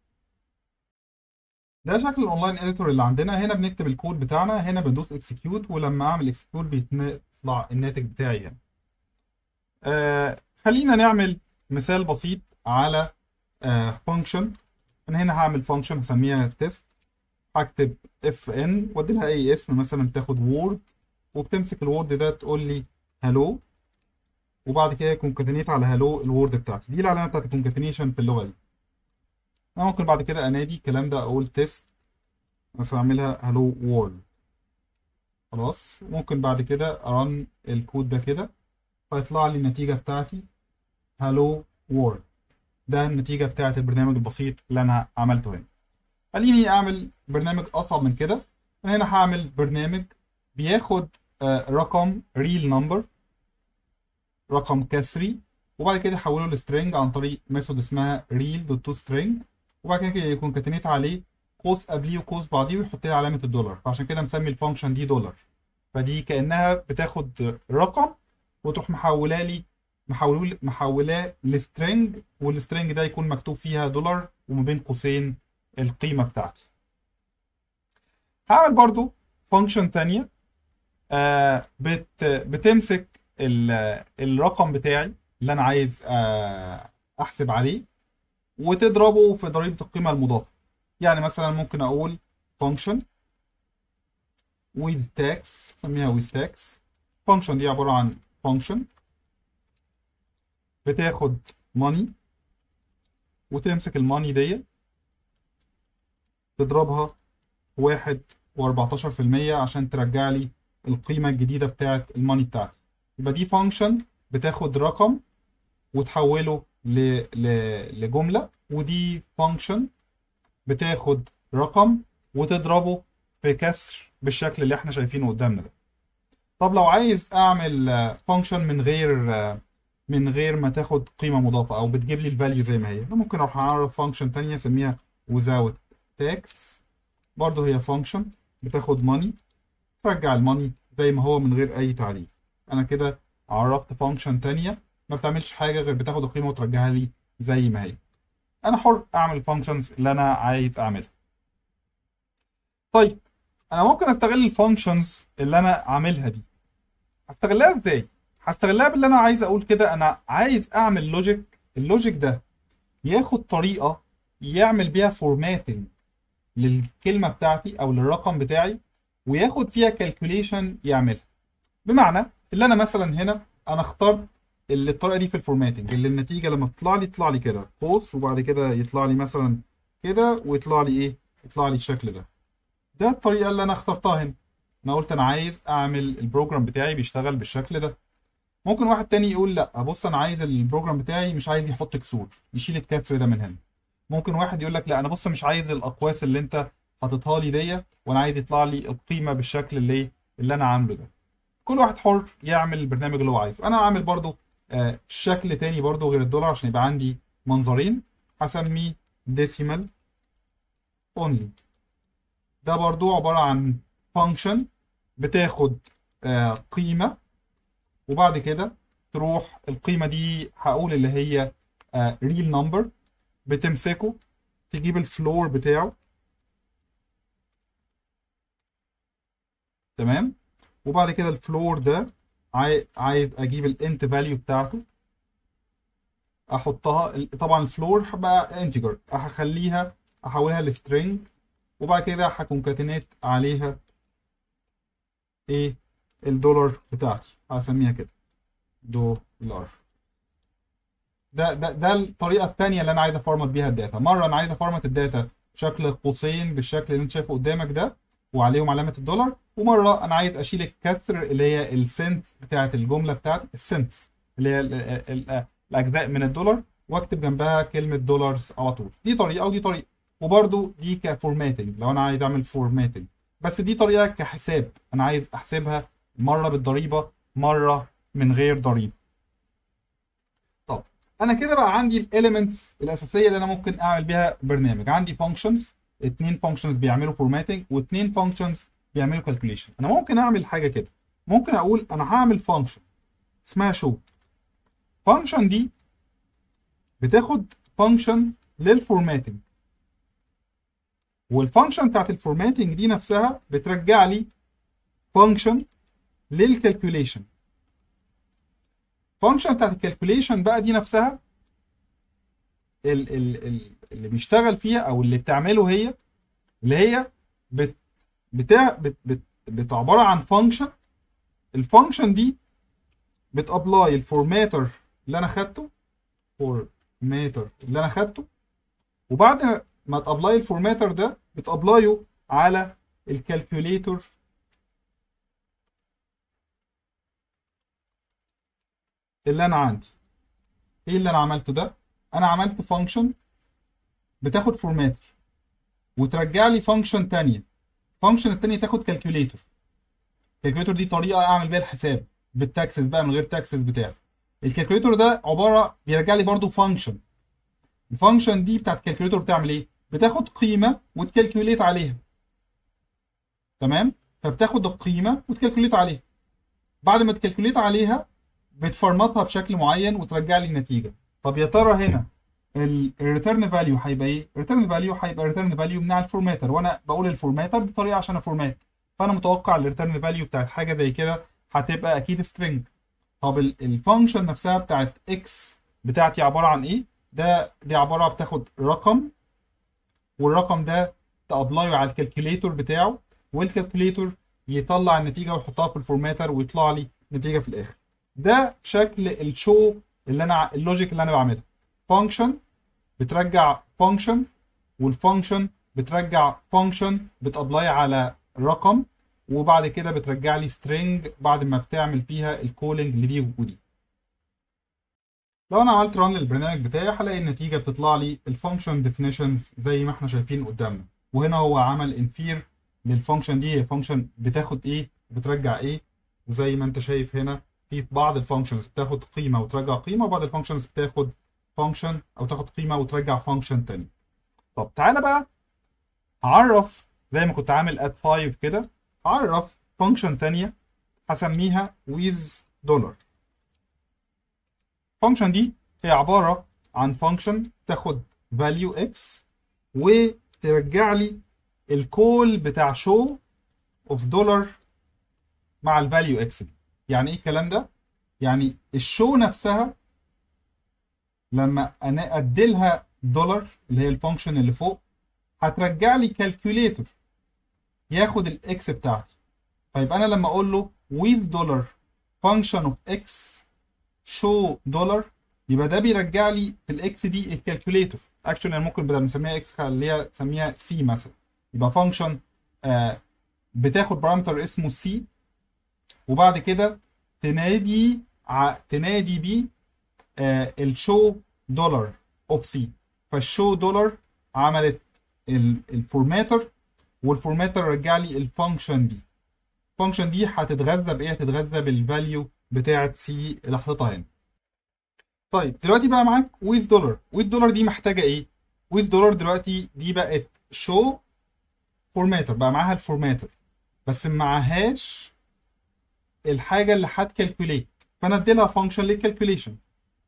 S1: ده شكل الاونلاين اديتور اللي عندنا. هنا بنكتب الكود بتاعنا، هنا بندوس اكسكيوت، ولما اعمل اكسكيوت بيطلع الناتج بتاعي هنا. آه خلينا نعمل مثال بسيط على آه فانكشن. انا هنا هعمل فانكشن هسميها تيست، هكتب اف ان وادي لها اي اسم، مثلا تاخد وورد، وبتمسك الوورد ده تقول لي هالو، وبعد كده كونكاتينيت على هالو الوورد بتاعتي. دي العلامه بتاعت الكونكاتينيشن في اللغه دي. انا ممكن بعد كده انادي الكلام ده اقول تيست مثلا اعملها هالو وورلد خلاص. ممكن بعد كده ارن الكود ده كده فيطلع لي النتيجه بتاعتي هالو وورلد. ده النتيجه بتاعت البرنامج البسيط اللي انا عملته هنا. خليني اعمل برنامج اصعب من كده. انا هنا هعمل برنامج بياخد آه رقم ريل نمبر، رقم كسري، وبعد كده يحوله لسترينج عن طريق ميثود اسمها ريل دوت تو سترينج، وبعد كده يكون كاتينيت عليه قوس قبليه وقوس بعديه ويحط لي علامه الدولار. فعشان كده مسمي الفانكشن دي دولار. فدي كانها بتاخد رقم وتروح محوله لي محولوه محولاه لسترنج، والسترنج ده يكون مكتوب فيها دولار وما بين قوسين القيمه بتاعتي. هعمل برضو فانكشن تانية آه بت بتمسك الرقم بتاعي اللي انا عايز آه احسب عليه وتضربه في ضريبه القيمه المضافه. يعني مثلا ممكن اقول function with tax، سميها with tax. function دي عباره عن function بتاخد money وتمسك الماني دي تضربها في واحد واربعتاشر في المية عشان ترجع لي القيمة الجديدة بتاعت الماني بتاعتي. يبقى دي فانكشن بتاخد رقم وتحوله ل... ل... لجملة، ودي فانكشن بتاخد رقم وتضربه في كسر بالشكل اللي احنا شايفينه قدامنا ده. طب لو عايز اعمل فانكشن من غير من غير ما تاخد قيمة مضافة او بتجيب لي الفاليو زي ما هي، انا ممكن اروح اعرف فانكشن تانية اسميها without tax. برضه هي فانكشن بتاخد money ترجع الماني زي ما هو من غير اي تعريف. انا كده عرفت فانكشن تانية ما بتعملش حاجة غير بتاخد القيمة وترجعها لي زي ما هي. انا حر اعمل الفانكشنز اللي انا عايز اعملها. طيب انا ممكن استغل الفانكشنز اللي انا عاملها دي. هستغلها ازاي؟ هستغلها باللي انا عايز اقول كده انا عايز اعمل لوجيك، اللوجيك ده ياخد طريقة يعمل بيها فورماتنج للكلمة بتاعتي او للرقم بتاعي وياخد فيها كالكوليشن يعملها. بمعنى اللي انا مثلا هنا انا اخترت اللي الطريقه دي في الفورماتنج اللي النتيجه لما تطلع لي تطلع لي كده قوس وبعد كده يطلع لي مثلا كده ويطلع لي ايه، يطلع لي الشكل ده. ده الطريقه اللي انا اخترتها هنا. انا قلت انا عايز اعمل البروجرام بتاعي بيشتغل بالشكل ده. ممكن واحد تاني يقول لا بص انا عايز البروجرام بتاعي مش عايز يحط كسور، يشيل الكسر ده من هنا. ممكن واحد يقول لك لا انا بص مش عايز الاقواس اللي انت حاططها لي دي وانا عايز يطلع لي القيمه بالشكل اللي اللي انا عامله ده. كل واحد حر يعمل البرنامج اللي هو عايزه. انا هعمل برضو آه شكل تاني برضو غير الدولار عشان يبقى عندي منظرين، هسميه ديسيمال اونلي. ده برضو عباره عن فانكشن بتاخد آه قيمه وبعد كده تروح القيمه دي هقول اللي هي ريل آه نمبر، بتمسكه تجيب الفلور بتاعه تمام، وبعد كده الفلور ده عايز اجيب الانت فاليو بتاعته احطها. طبعا الفلور هبقى انتجر هخليها احولها لسترينج وبعد كده هكونكاتينيت عليها ايه الدولار بتاعتي هسميها كده دولار. ده ده ده الطريقه الثانيه اللي انا عايز افورمات بيها الداتا. مره انا عايز افورمات الداتا بشكل قوسين بالشكل اللي انت شايفه قدامك ده وعليهم علامه الدولار، ومره انا عايز اشيل الكسر اللي هي السنتس بتاعت الجمله بتاعت السنتس اللي هي ال ال ال الاجزاء من الدولار واكتب جنبها كلمه دولارز على طول. دي طريقه ودي طريقه، وبرده دي كفورماتنج لو انا عايز اعمل فورماتنج، بس دي طريقه كحساب انا عايز احسبها مره بالضريبه مره من غير ضريبه. طب انا كده بقى عندي الاليمنتس الاساسيه اللي انا ممكن اعمل بيها برنامج. عندي فانكشنز، اتنين فانكشنز بيعملوا فورماتنج واتنين فانكشنز بيعملوا كالكوليشن. انا ممكن اعمل حاجه كده، ممكن اقول انا هعمل فانكشن اسمها شو. فانكشن دي بتاخد فانكشن للفورماتنج، والفانكشن بتاعت الفورماتنج دي نفسها بترجع لي فانكشن للكالكوليشن. فانكشن بتاعت الكالكوليشن بقى دي نفسها ال ال ال اللي بيشتغل فيها او اللي بتعمله هي اللي هي بت بتاع بت بت بت عباره عن فانكشن. الفانكشن دي بتابلاي الفورماتر اللي انا خدته فورماتر اللي انا خدته وبعد ما تابلاي الفورماتر ده بتابلايه على الكالكوليتور اللي انا عندي. ايه اللي انا عملته ده؟ انا عملت فانكشن بتاخد فورماتر وترجع لي فانكشن ثانيه. الفانكشن الثانيه تاخد كالكوليتور. الكالكوليتور دي طريقه اعمل بيها الحساب بالتاكسس بقى من غير تاكسس بتاعي. الكالكوليتور ده عباره بيرجع لي برده فانكشن. الفانكشن دي بتاعت الكالكوليتور بتعمل ايه؟ بتاخد قيمه وتكالكوليت عليها. تمام؟ فبتاخد القيمه وتكالكوليت عليها. بعد ما تكالكوليت عليها بتفرمطها بشكل معين وترجع لي النتيجه. طب يا ترى هنا الريتيرن فاليو هيبقى ايه؟ الريتيرن فاليو هيبقى ريتيرن فاليو من على الفورماتر، وانا بقول الفورماتر بطريقه عشان افورمات، فانا متوقع الريتيرن فاليو بتاعت حاجه زي كده هتبقى اكيد سترينج. طب الفانكشن نفسها بتاعت اكس بتاعتي عباره عن ايه؟ ده دي عباره بتاخد رقم، والرقم ده تابلاي على الكالكوليتور بتاعه، والكالكوليتور يطلع النتيجه ويحطها في الفورماتر ويطلع لي نتيجه في الاخر. ده شكل الشو اللي انا اللوجيك اللي انا بعملها. فانكشن بترجع فانكشن، والفانكشن بترجع فانكشن بتابلاي على رقم، وبعد كده بترجع لي سترينج بعد ما بتعمل فيها الكولينج لدي ودي. لو انا عملت ران للبرنامج بتاعي هلاقي النتيجه بتطلع لي الفانكشن ديفينيشنز زي ما احنا شايفين قدامنا، وهنا هو عمل انفير للفانكشن دي، هي فانكشن بتاخد ايه بترجع ايه، وزي ما انت شايف هنا في بعض الفانكشنز بتاخد قيمه وترجع قيمه، وبعض الفانكشنز بتاخد فانكشن او تاخد قيمه وترجع فانكشن تاني. طب تعالى بقى هعرف زي ما كنت عامل اد خمسة كده، هعرف فانكشن تانية هسميها with دولار. الفانكشن دي هي عباره عن فانكشن تاخد value x وترجع لي الكول بتاع show of دولار مع الفاليو x دي. يعني ايه الكلام ده؟ يعني الشو نفسها لما انا اديلها دولار اللي هي الفانكشن اللي فوق هترجع لي كالكوليتور ياخد الاكس بتاعتي. فيبقى انا لما اقول له with دولار function of x show دولار، يبقى ده بيرجع لي في الاكس دي الكالكوليتور. اكشولي انا ممكن بدل ما نسميها اكس خليها نسميها سي مثلا، يبقى فانكشن آه بتاخد بارامتر اسمه سي، وبعد كده تنادي ع... تنادي بيه آه الشو دولار اوف سي. فالشو دولار عملت الفورماتر، والفورماتر رجع لي الفانكشن دي. الفانكشن دي هتتغذى بايه؟ هتتغذى بالفاليو بتاعه سي اللي حاططها هنا. طيب دلوقتي بقى معاك with دولار. with دولار دي محتاجه ايه؟ with دولار دلوقتي دي بقت شو فورماتر، بقى معاها الفورماتر بس معهاش الحاجه اللي هتكالكوليت، فانا ادي لها فانكشن للكالكوليشن.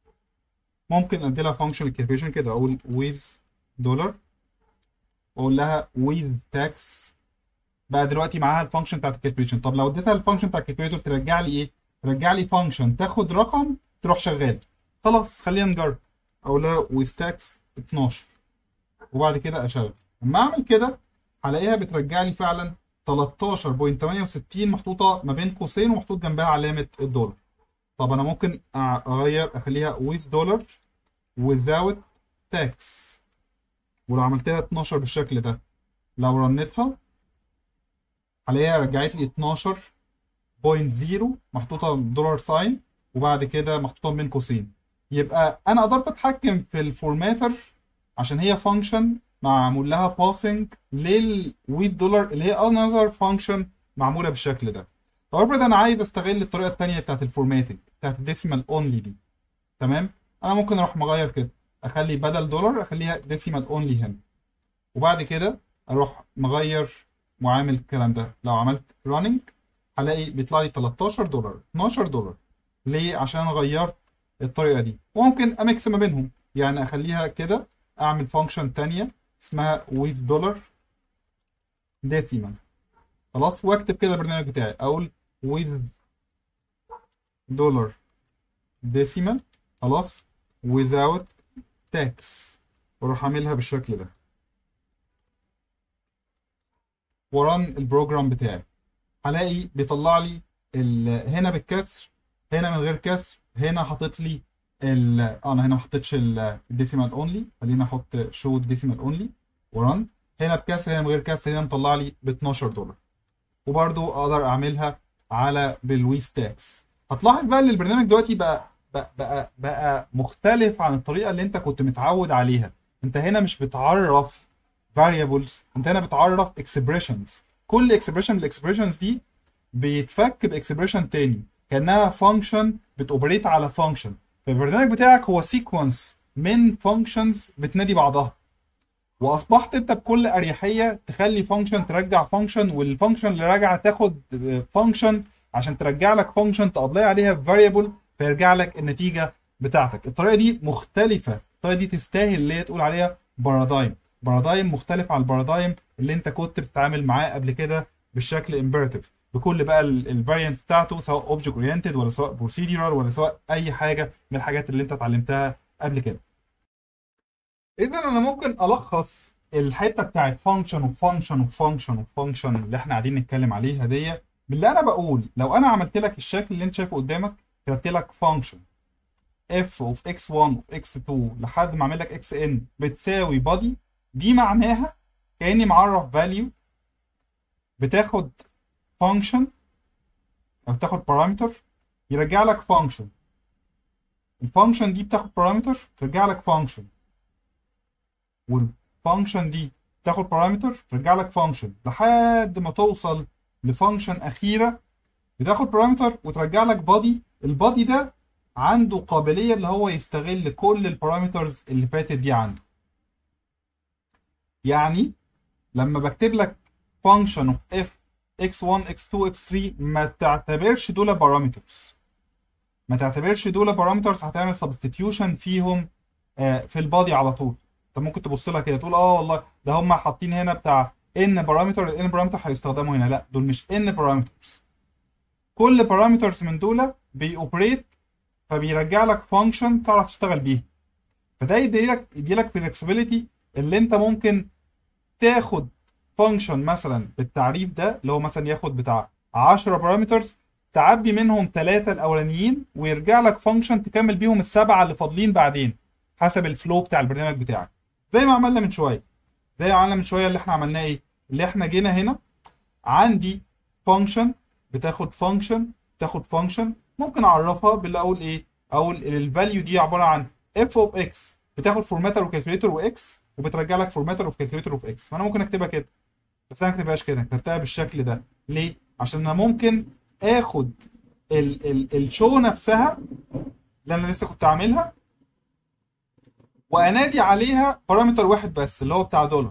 S1: ممكن ادي لها فانكشن للكالكوليشن كده، اقول with دولار واقول لها with tax، بقى دلوقتي معاها الفانكشن بتاعت الكالكوليشن. طب لو اديتها الفانكشن بتاعت الكالكوليتور ترجع لي ايه؟ ترجع لي فانكشن تاخد رقم تروح شغال. خلاص خلينا نجرب، اقول لها with tax اتناشر وبعد كده اشغل. لما اعمل كده هلاقيها بترجع لي فعلا تلتاشر فاصلة تمانية وستين محطوطه ما بين قوسين ومحطوط جنبها علامه الدولار. طب انا ممكن اغير اخليها with دولار without tax، ولو عملت لها اتناشر بالشكل ده لو رنتها هلاقيها رجعت لي اتناشر فاصلة صفر محطوطه دولار ساين وبعد كده محطوطه بين قوسين. يبقى انا قدرت اتحكم في الفورماتر عشان هي فانكشن معمول لها باسنج لل with دولار اللي هي another فانكشن معموله بالشكل ده. طب افرض انا عايز استغل الطريقه الثانيه بتاعت الفورماتنج بتاعت الديسيمال اونلي دي، تمام؟ انا ممكن اروح مغير كده، اخلي بدل دولار اخليها ديسيمال اونلي هنا، وبعد كده اروح مغير معامل الكلام ده. لو عملت راننج هلاقي بيطلع لي تلتاشر دولار اتناشر دولار. ليه؟ عشان انا غيرت الطريقه دي. وممكن اميكس ما بينهم، يعني اخليها كده، اعمل فانكشن ثانيه اسمها with دولار ديسيمال، خلاص، واكتب كده البرنامج بتاعي اقول with دولار ديسيمال خلاص without tax، واروح اعملها بالشكل ده وران البروجرام بتاعي. هلاقي بيطلع لي هنا بالكسر، هنا من غير كسر، هنا حاطط لي ال انا هنا ما حطيتش الديسيمال اونلي، خلينا احط شو ديسيمال اونلي وران. هنا بكسر هنا من غير كسر، هنا مطلع لي ب اتناشر دولار. وبرده اقدر اعملها على بالويز تاكس. هتلاحظ بقى ان البرنامج دلوقتي بقى بقى بقى, بقى مختلف عن الطريقه اللي انت كنت متعود عليها. انت هنا مش بتعرف variables، انت هنا بتعرف expressions. كل expression من الاكسبريشنز دي بيتفك باكسبريشن تاني كانها فانكشن بتوبريت على فانكشن. فالبرنامج بتاعك هو سيكونس من فانكشنز بتنادي بعضها، واصبحت انت بكل اريحيه تخلي فانكشن ترجع فانكشن، والفانكشن اللي راجعه تاخد فانكشن عشان ترجع لك فانكشن تابلاي عليها فاريبل، فيرجع لك النتيجه بتاعتك. الطريقه دي مختلفه، الطريقه دي تستاهل اللي هي تقول عليها بارادايم. بارادايم مختلف عن البارادايم اللي انت كنت بتتعامل معاه قبل كده بالشكل امبيراتيف، بكل بقى الفاريانتس بتاعته، سواء اوبجكت اورينتد ولا سواء بروسيدورال ولا سواء اي حاجه من الحاجات اللي انت اتعلمتها قبل كده. اذا انا ممكن الخص الحته بتاعت فانكشن وفانكشن وفانكشن وفانكشن اللي احنا قاعدين نتكلم عليها دي باللي انا بقول. لو انا عملت لك الشكل اللي انت شايفه قدامك، كتبت لك فانكشن f of x one of x two لحد ما اعمل لك xn بتساوي body، دي معناها كاني معرف value بتاخد function او تاخد parameter يرجع لك function، الفانكشن دي بتاخد parameter ترجع لك function، والفانكشن دي تاخد parameter ترجع لك function، لحد ما توصل لفانكشن اخيره بتاخد parameter وترجع لك body. البادي ده عنده قابليه اللي هو يستغل كل البارامترز اللي فاتت دي عنده. يعني لما بكتب لك function of f x1 x2 x3 ما تعتبرش دول بارامترز، ما تعتبرش دول بارامترز، هتعمل substitution فيهم آه في البادي على طول. انت ممكن تبص لها كده تقول اه والله ده هم حاطين هنا بتاع n بارامتر، ال n بارامتر هيستخدموا هنا، لا دول مش n بارامترز، كل بارامترز من دول بيوبريت فبيرجع لك فانكشن تعرف تشتغل بيها. فده يديلك يديلك فلكسبيليتي اللي انت ممكن تاخد فانكشن مثلا بالتعريف ده اللي هو مثلا ياخد بتاع عشرة بارامترز، تعبي منهم ثلاثة الاولانيين ويرجع لك فانكشن تكمل بيهم السبعه اللي فاضلين بعدين حسب الفلو بتاع البرنامج بتاعك. زي ما عملنا من شويه، زي ما عملنا من شويه اللي احنا عملناه ايه؟ اللي احنا جينا هنا عندي فانكشن بتاخد فانكشن تاخد فانكشن، ممكن اعرفها باللي اقول ايه؟ اقول الفاليو دي عباره عن اف اوف اكس بتاخد فورماتر وكالكوليتور واكس وبترجع لك فورماتر اوف كالكوليتور اوف اكس. فانا ممكن اكتبها كده، بس انا ما كتبهاش كده، كتبتها بالشكل ده. ليه؟ عشان انا ممكن اخد ال ال الشو نفسها اللي انا لسه كنت عاملها وانادي عليها بارامتر واحد بس اللي هو بتاع دولار،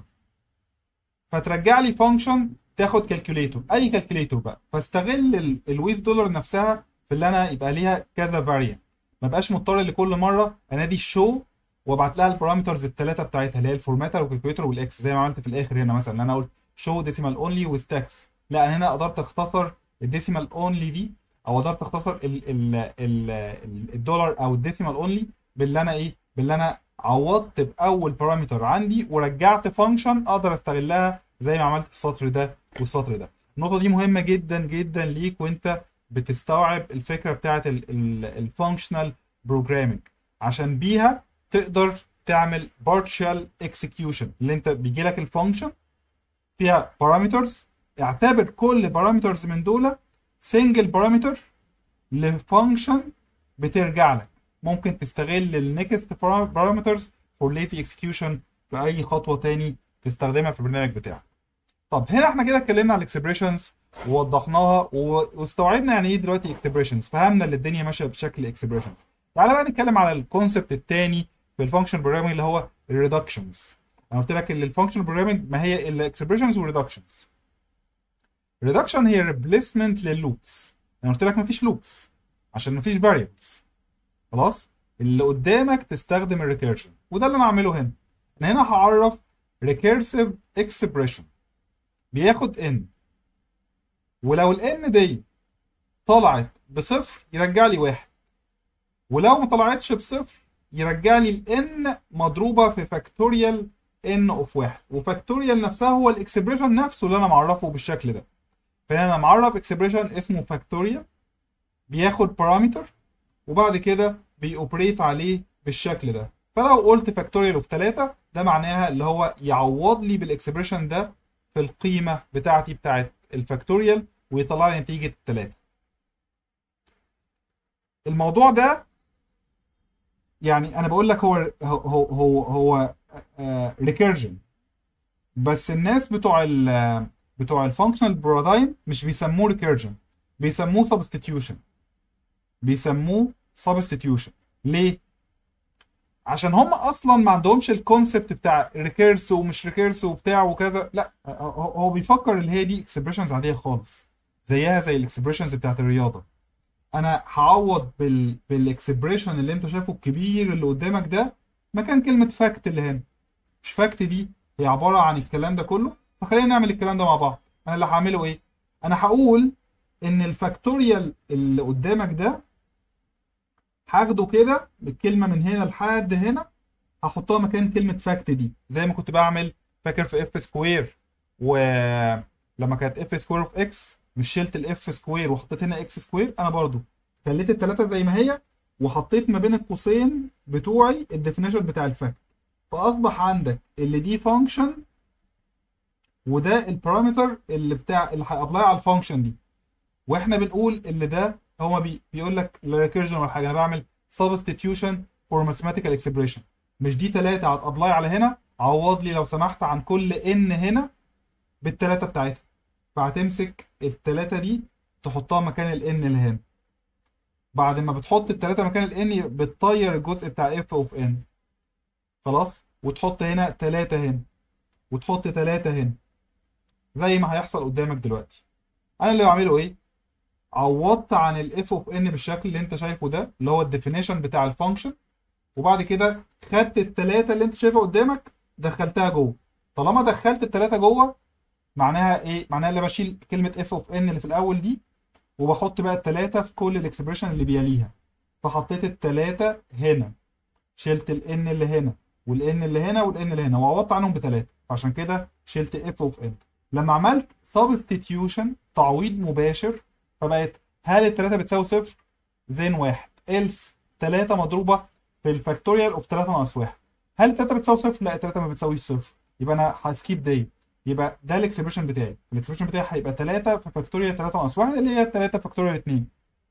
S1: فترجع لي فانكشن تاخد كالكوليتور، اي كالكوليتور بقى، فاستغل الويز دولار نفسها في اللي انا يبقى ليها كذا فاريانت، ما بقاش مضطر لكل مره انادي الشو وابعت لها البارامترز الثلاثه بتاعتها اللي هي الفورماتر والكالكوليتور والاكس زي ما عملت في الاخر هنا مثلا. انا قلت شو ديسيمال اونلي وستاكس، لا انا هنا قدرت اختصر الديسيمال اونلي دي او قدرت اختصر ال ال ال الدولار او الديسيمال اونلي باللي انا ايه؟ باللي انا عوضت باول بارامتر عندي ورجعت فانكشن اقدر استغلها زي ما عملت في السطر ده والسطر ده. النقطه دي مهمه جدا جدا ليك وانت بتستوعب الفكره بتاعت الفانكشنال بروجرامنج، عشان بيها تقدر تعمل partial execution اللي انت بيجي لك الفانكشن فيها بارامترز، اعتبر كل بارامترز من دول سنجل بارامتر لفانكشن بترجع لك. ممكن تستغل النكست بارامترز فور ليتي اكسكيوشن في اي خطوه تاني تستخدمها في البرنامج بتاعك. طب هنا احنا كده اتكلمنا على الاكسبريشنز ووضحناها واستوعبنا يعني ايه دلوقتي اكسبريشنز، فهمنا ان الدنيا ماشيه بشكل اكسبريشنز. تعالى بقى نتكلم على الكونسبت الثاني في الفانكشن بروجرامينج اللي هو الريدكشنز. انا قلت لك ان الفانكشن بروجرامينج ما هي الا اكسبريشنز وريدكشنز. الريدكشن هي ريبليسمنت لللوبس. انا قلت لك ما فيش لوبس عشان ما فيش فاريبلز، خلاص؟ اللي قدامك تستخدم الريكيرشن، وده اللي انا هعمله هنا. انا هنا هعرف ريكيرسيف اكسبريشن بياخد n، ولو الان دي طلعت بصفر يرجع لي واحد، ولو ما طلعتش بصفر يرجع لي الان مضروبه في فاكتوريال ان اوف واحد، وفاكتوريال نفسها هو الاكسبريشن نفسه اللي انا معرفه بالشكل ده. فانا معرف اكسبريشن اسمه فاكتوريال بياخد بارامتر وبعد كده بيوبريت عليه بالشكل ده. فلو قلت فاكتوريال اوف ثلاثة ده معناها اللي هو يعوض لي بالاكسبريشن ده في القيمه بتاعتي بتاعت الفاكتوريال ويطلع لي نتيجه ثلاثة. الموضوع ده يعني انا بقول لك هو هو هو هو ريكيرجن، بس الناس بتوع ال بتوع الفانكشنال بارادايم مش بيسموه ريكيرجن، بيسموه سبستيتيوشن. بيسموه سبستيتيوشن ليه؟ عشان هم اصلا ما عندهمش الكونسبت بتاع ريكيرس ومش ريكيرس وبتاع وكذا، لا هو بيفكر اللي هي دي اكسبريشنز عاديه خالص زيها زي الاكسبريشنز بتاعت الرياضه. انا هعوض بال بالاكسبريشن اللي انت شايفه الكبير اللي قدامك ده مكان كلمه فاكت اللي هنا. مش فاكت دي هي عباره عن الكلام ده كله، فخلينا نعمل الكلام ده مع بعض. انا اللي هعمله ايه؟ انا هقول ان الفاكتوريال اللي قدامك ده هاخده كده بالكلمه من هنا لحد هنا، هحطها مكان كلمه فاكت دي زي ما كنت بعمل. فاكر في اف سكوير ولما كانت اف سكوير اوف اكس مش شلت الاف سكوير وحطيت هنا اكس سكوير؟ انا برضو خليت الثلاثه زي ما هي وحطيت ما بين القوسين بتوعي الديفينيشن بتاع الفاكت، فاصبح عندك اللي دي فانكشن وده البارامتر اللي بتاع اللي هيابلاي على الفانكشن دي. واحنا بنقول اللي ده هو بي بيقول لك لا ريكيرجن ولا حاجه، انا بعمل substitution for mathematical expression. مش دي ثلاثه هتابلاي على هنا، عوض لي لو سمحت عن كل ان هنا بالثلاثه بتاعتها. فهتمسك الثلاثه دي تحطها مكان الان اللي هنا. بعد ما بتحط الثلاثه مكان الان بتطير الجزء بتاع اف اوف ان خلاص، وتحط هنا ثلاثه هنا وتحط ثلاثه هنا زي ما هيحصل قدامك دلوقتي. انا اللي بعمله ايه؟ عوضت عن الاف اوف ان بالشكل اللي انت شايفه ده اللي هو الديفينيشن بتاع الفانكشن، وبعد كده خدت الثلاثه اللي انت شايفها قدامك دخلتها جوه. طالما دخلت الثلاثه جوه معناها ايه؟ معناها اللي بشيل كلمه اف اوف ان اللي في الاول دي وبحط بقى الثلاثه في كل الاكسبريشن اللي بيليها. فحطيت الثلاثه هنا، شلت الان اللي هنا والان اللي هنا والان اللي هنا وعوضت عنهم بثلاثه، عشان كده شلت اف اوف ان. لما عملت سبستيتيوشن تعويض مباشر فبقت هل الثلاثه بتساوي صفر؟ زين واحد. إلس ثلاثه مضروبه في الفاكتوريال اوف ثلاثة ناقص واحد. هل الثلاثه بتساوي صفر؟ لا الثلاثه ما بتساويش صفر، يبقى انا هسكيب دي. يبقى ده الاكسبريشن بتاعي، الاكسبريشن بتاعي هيبقى ثلاثه في فاكتوريال ثلاثة ناقص واحد اللي هي ثلاثة فاكتوريال اتنين.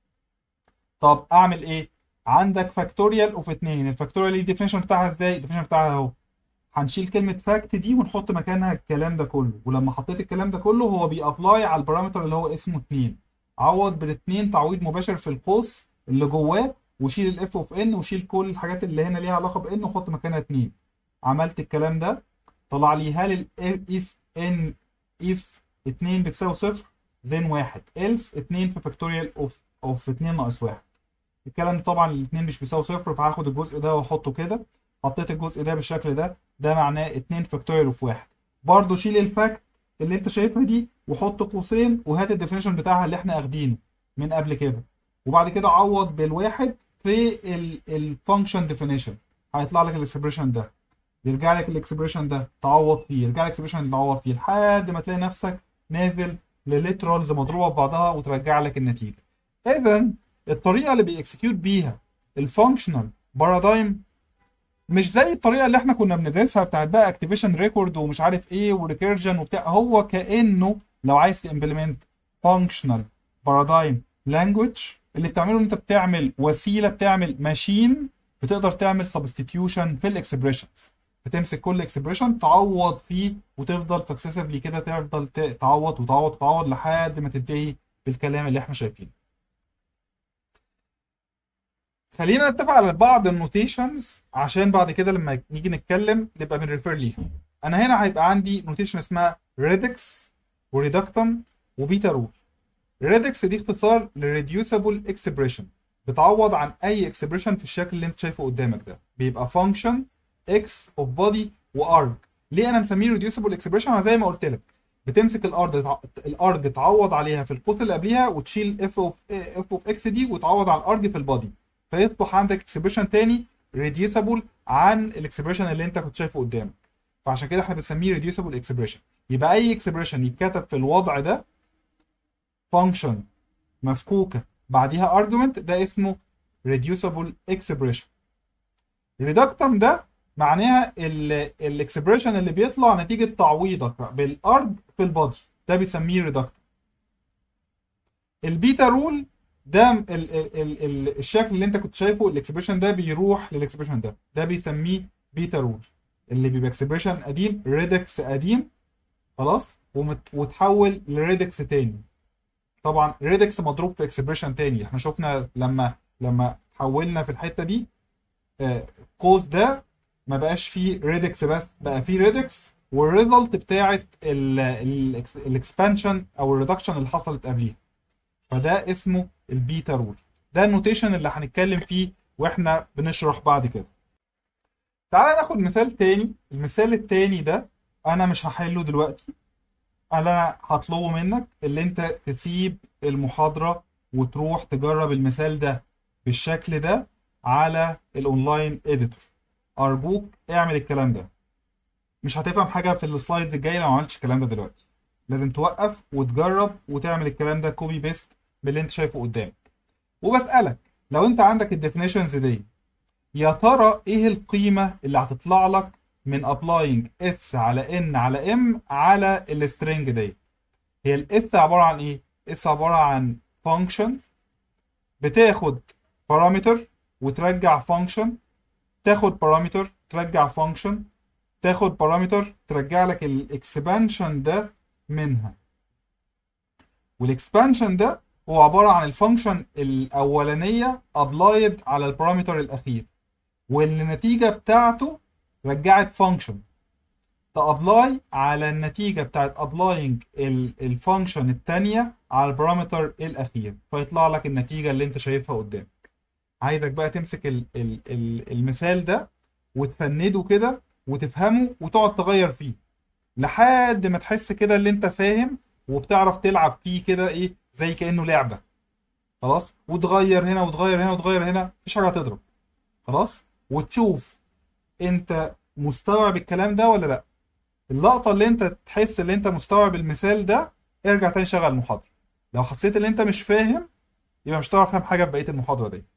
S1: طب اعمل ايه؟ عندك فاكتوريال اوف اتنين، الفاكتوريال الديفينيشن بتاعها ازاي؟ الديفينيشن بتاعها اهو. هنشيل كلمه فاكت دي ونحط مكانها الكلام ده كله، ولما حطيت الكلام ده كله هو بيابلاي على البارامتر اللي هو اسمه اتنين. عوض بالاثنين تعويض مباشر في القوس اللي جواه وشيل الاف اوف ان وشيل كل الحاجات اللي هنا ليها علاقه بان وحط مكانها اتنين. عملت الكلام ده طلع لي هل اف ان اف اتنين بتساوي صفر؟ زين واحد. إلس اتنين في فاكتوريال اوف اوف اتنين ناقص واحد. الكلام طبعا الاثنين مش بيساوي صفر، فهاخد الجزء ده واحطه كده. حطيت الجزء ده بالشكل ده، ده معناه اتنين فاكتوريال اوف واحد. برضه شيل الفاكت اللي انت شايفها دي وحط قوسين وهات الديفينيشن بتاعها اللي احنا اخدينه من قبل كده، وبعد كده عوض بالواحد في الفانكشن ديفينيشن هيطلع لك الاكسبريشن ده. يرجع لك الاكسبريشن ده تعوض فيه، يرجع لك الاكسبريشن اللي تعوض فيه لحد ما تلاقي نفسك نازل لليترالز مضروبه في بعضها وترجع لك النتيجه. اذا الطريقه اللي بيكسكيوت بيها الفانكشنال بارادايم مش زي الطريقه اللي احنا كنا بندرسها بتاعت بقى اكتيفيشن ريكورد ومش عارف ايه وريكيرجن وبتاع. هو كانه لو عايز تمبلمنت فانكشنال بارادايم لانجويج اللي بتعمله ان انت بتعمل وسيله، بتعمل ماشين بتقدر تعمل سبستيتيوشن في الاكسبريشنز. بتمسك كل اكسبريشن تعوض فيه وتفضل سكسسفلي كده تفضل تعوض وتعوض وتعوض لحد ما تنتهي بالكلام اللي احنا شايفينه. خلينا نتفق على بعض النوتيشنز عشان بعد كده لما نيجي نتكلم نبقى بنريفير ليها. انا هنا هيبقى عندي نوتيشن اسمها ريدكس وريدكتم وبيتا رول. ريدكس دي اختصار لريديوسبل اكسبريشن، بتعوض عن اي اكسبريشن في الشكل اللي انت شايفه قدامك ده. بيبقى فانكشن اكس اوف بودي وارج. ليه انا مسميه ريديوسبل اكسبريشن؟ انا زي ما قلت لك بتمسك الارج الارج تعوض عليها في القوس اللي قبليها وتشيل اف اوف اف اوف اكس دي وتعوض على الارج في البودي، فيصبح عندك اكسبريشن تاني ريديوسبل عن الاكسبريشن اللي انت كنت شايفه قدامك. فعشان كده احنا بنسميه ريديوسبل اكسبريشن. يبقى اي اكسبريشن يتكتب في الوضع ده فانكشن مفكوكه بعديها ارجيومنت ده اسمه ريديوسبل اكسبريشن. ريدكتم ده معناها الاكسبريشن اللي بيطلع نتيجه تعويضك بالارج في البادي، ده بيسميه ريدكتم. البيتا رول ده ال ال ال ال الشكل اللي انت كنت شايفه الاكسبريشن ده بيروح للاكسبريشن ده، ده بيسميه بيتا رول. اللي بيبقى اكسبريشن قديم ريدكس قديم خلاص وتحول لريدكس تاني. طبعا ريدكس مضروب في اكسبريشن تاني. احنا شفنا لما لما حولنا في الحته دي القوس ده ما بقاش فيه ريدكس بس، بقى فيه ريدكس والريزلت بتاعت الاكسبانشن او الريدكشن اللي حصلت قبليها، فده اسمه البيتا رول. ده النوتيشن اللي هنتكلم فيه واحنا بنشرح بعد كده. تعالى ناخد مثال تاني. المثال التاني ده انا مش هحله دلوقتي، انا هطلبه منك اللي انت تسيب المحاضرة وتروح تجرب المثال ده بالشكل ده على الاونلاين اديتور. ارجوك اعمل الكلام ده، مش هتفهم حاجة في السلايدز الجاية لو ما عملتش الكلام ده دلوقتي. لازم توقف وتجرب وتعمل الكلام ده كوبي بيست باللي انت شايفه قدامك. وبسألك لو انت عندك الديفينيشنز دي، يا ترى ايه القيمة اللي هتطلع لك من ابلاينج اس على ان على ام على السترنج دي؟ هي الاس عبارة عن ايه؟ اس عبارة عن فانكشن بتاخد بارامتر وترجع فانكشن، تاخد بارامتر ترجع فانكشن، تاخد بارامتر ترجع لك الاكسبانشن ده منها. والاكسبانشن ده هو عبارة عن الفانكشن الاولانية ابلايد على البارامتر الاخير، والنتيجة بتاعته رجعت فانكشن تابلاي على النتيجة بتاعت ابلاينج الفانكشن التانية على البارامتر الاخير، فيطلع لك النتيجة اللي انت شايفها قدامك. عايزك بقى تمسك ال ال ال المثال ده وتفنده كده وتفهمه وتقعد تغير فيه لحد ما تحس كده اللي انت فاهم وبتعرف تلعب فيه كده، ايه زي كأنه لعبة. خلاص، وتغير هنا وتغير هنا وتغير هنا، مفيش حاجة هتضرب. خلاص، وتشوف انت مستوعب الكلام ده ولا لا. اللقطة اللي انت تحس ان انت مستوعب المثال ده، ارجع تاني شغل المحاضرة. لو حسيت ان انت مش فاهم يبقى مش هتعرف تفهم حاجة في بقية المحاضرة دي.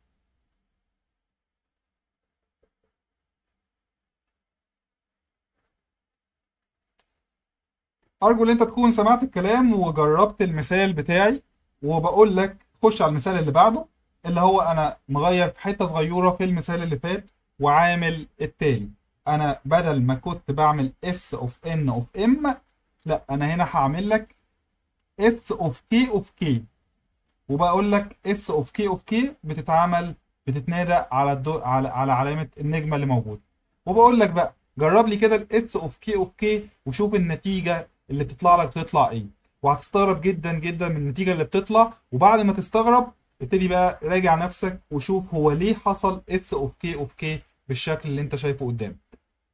S1: ارجو ان انت تكون سمعت الكلام وجربت المثال بتاعي، وبقول لك خش على المثال اللي بعده، اللي هو انا مغير في حته صغيره في المثال اللي فات وعامل التالي. انا بدل ما كنت بعمل اس اوف ان اوف ام، لا انا هنا هعمل لك اس اوف كي اوف كي، وبقول لك اس اوف كي اوف كي بتتعمل بتتنادى على الدو على على علامه النجمه اللي موجوده، وبقول لك بقى جرب لي كده الاس اوف كي اوف كي وشوف النتيجه اللي بتطلع لك بتطلع ايه. وهتستغرب جدا جدا من النتيجه اللي بتطلع، وبعد ما تستغرب ابتدي بقى راجع نفسك وشوف هو ليه حصل اس اوف كي اوف كي بالشكل اللي انت شايفه قدامك.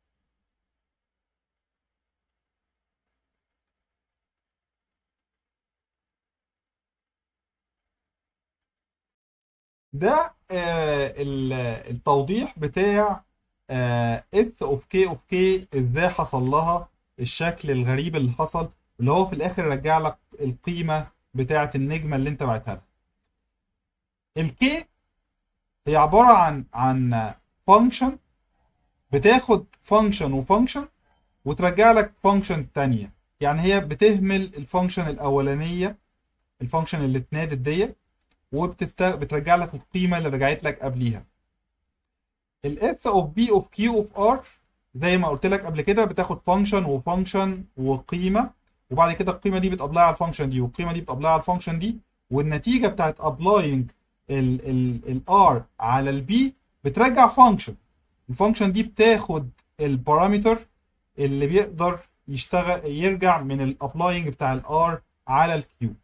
S1: ده آه التوضيح بتاع اس اوف كي اوف كي ازاي حصل لها الشكل الغريب اللي حصل، اللي هو في الاخر رجع لك القيمه بتاعه النجمه اللي انت بعتها لها. الكي هي عباره عن عن فانكشن بتاخد فانكشن وفانكشن وترجع لك فانكشن تانية. يعني هي بتهمل الفانكشن الاولانيه، الفانكشن اللي اتنادت ديت، وبتست بترجع لك القيمه اللي رجعت لك قبليها. الاس اوف بي اوف كيو اوف ار زي ما قلت لك قبل كده بتاخد فانكشن وفانكشن وقيمه، وبعد كده القيمه دي بتابلاي على الفانكشن دي والقيمه دي بتابلاي على الفانكشن دي، والنتيجه بتاعت ابلاينج الار على البي بترجع فانكشن. الفانكشن دي بتاخد البارامتر اللي بيقدر يشتغل يرجع من الابلاينج بتاع الار على الكيو.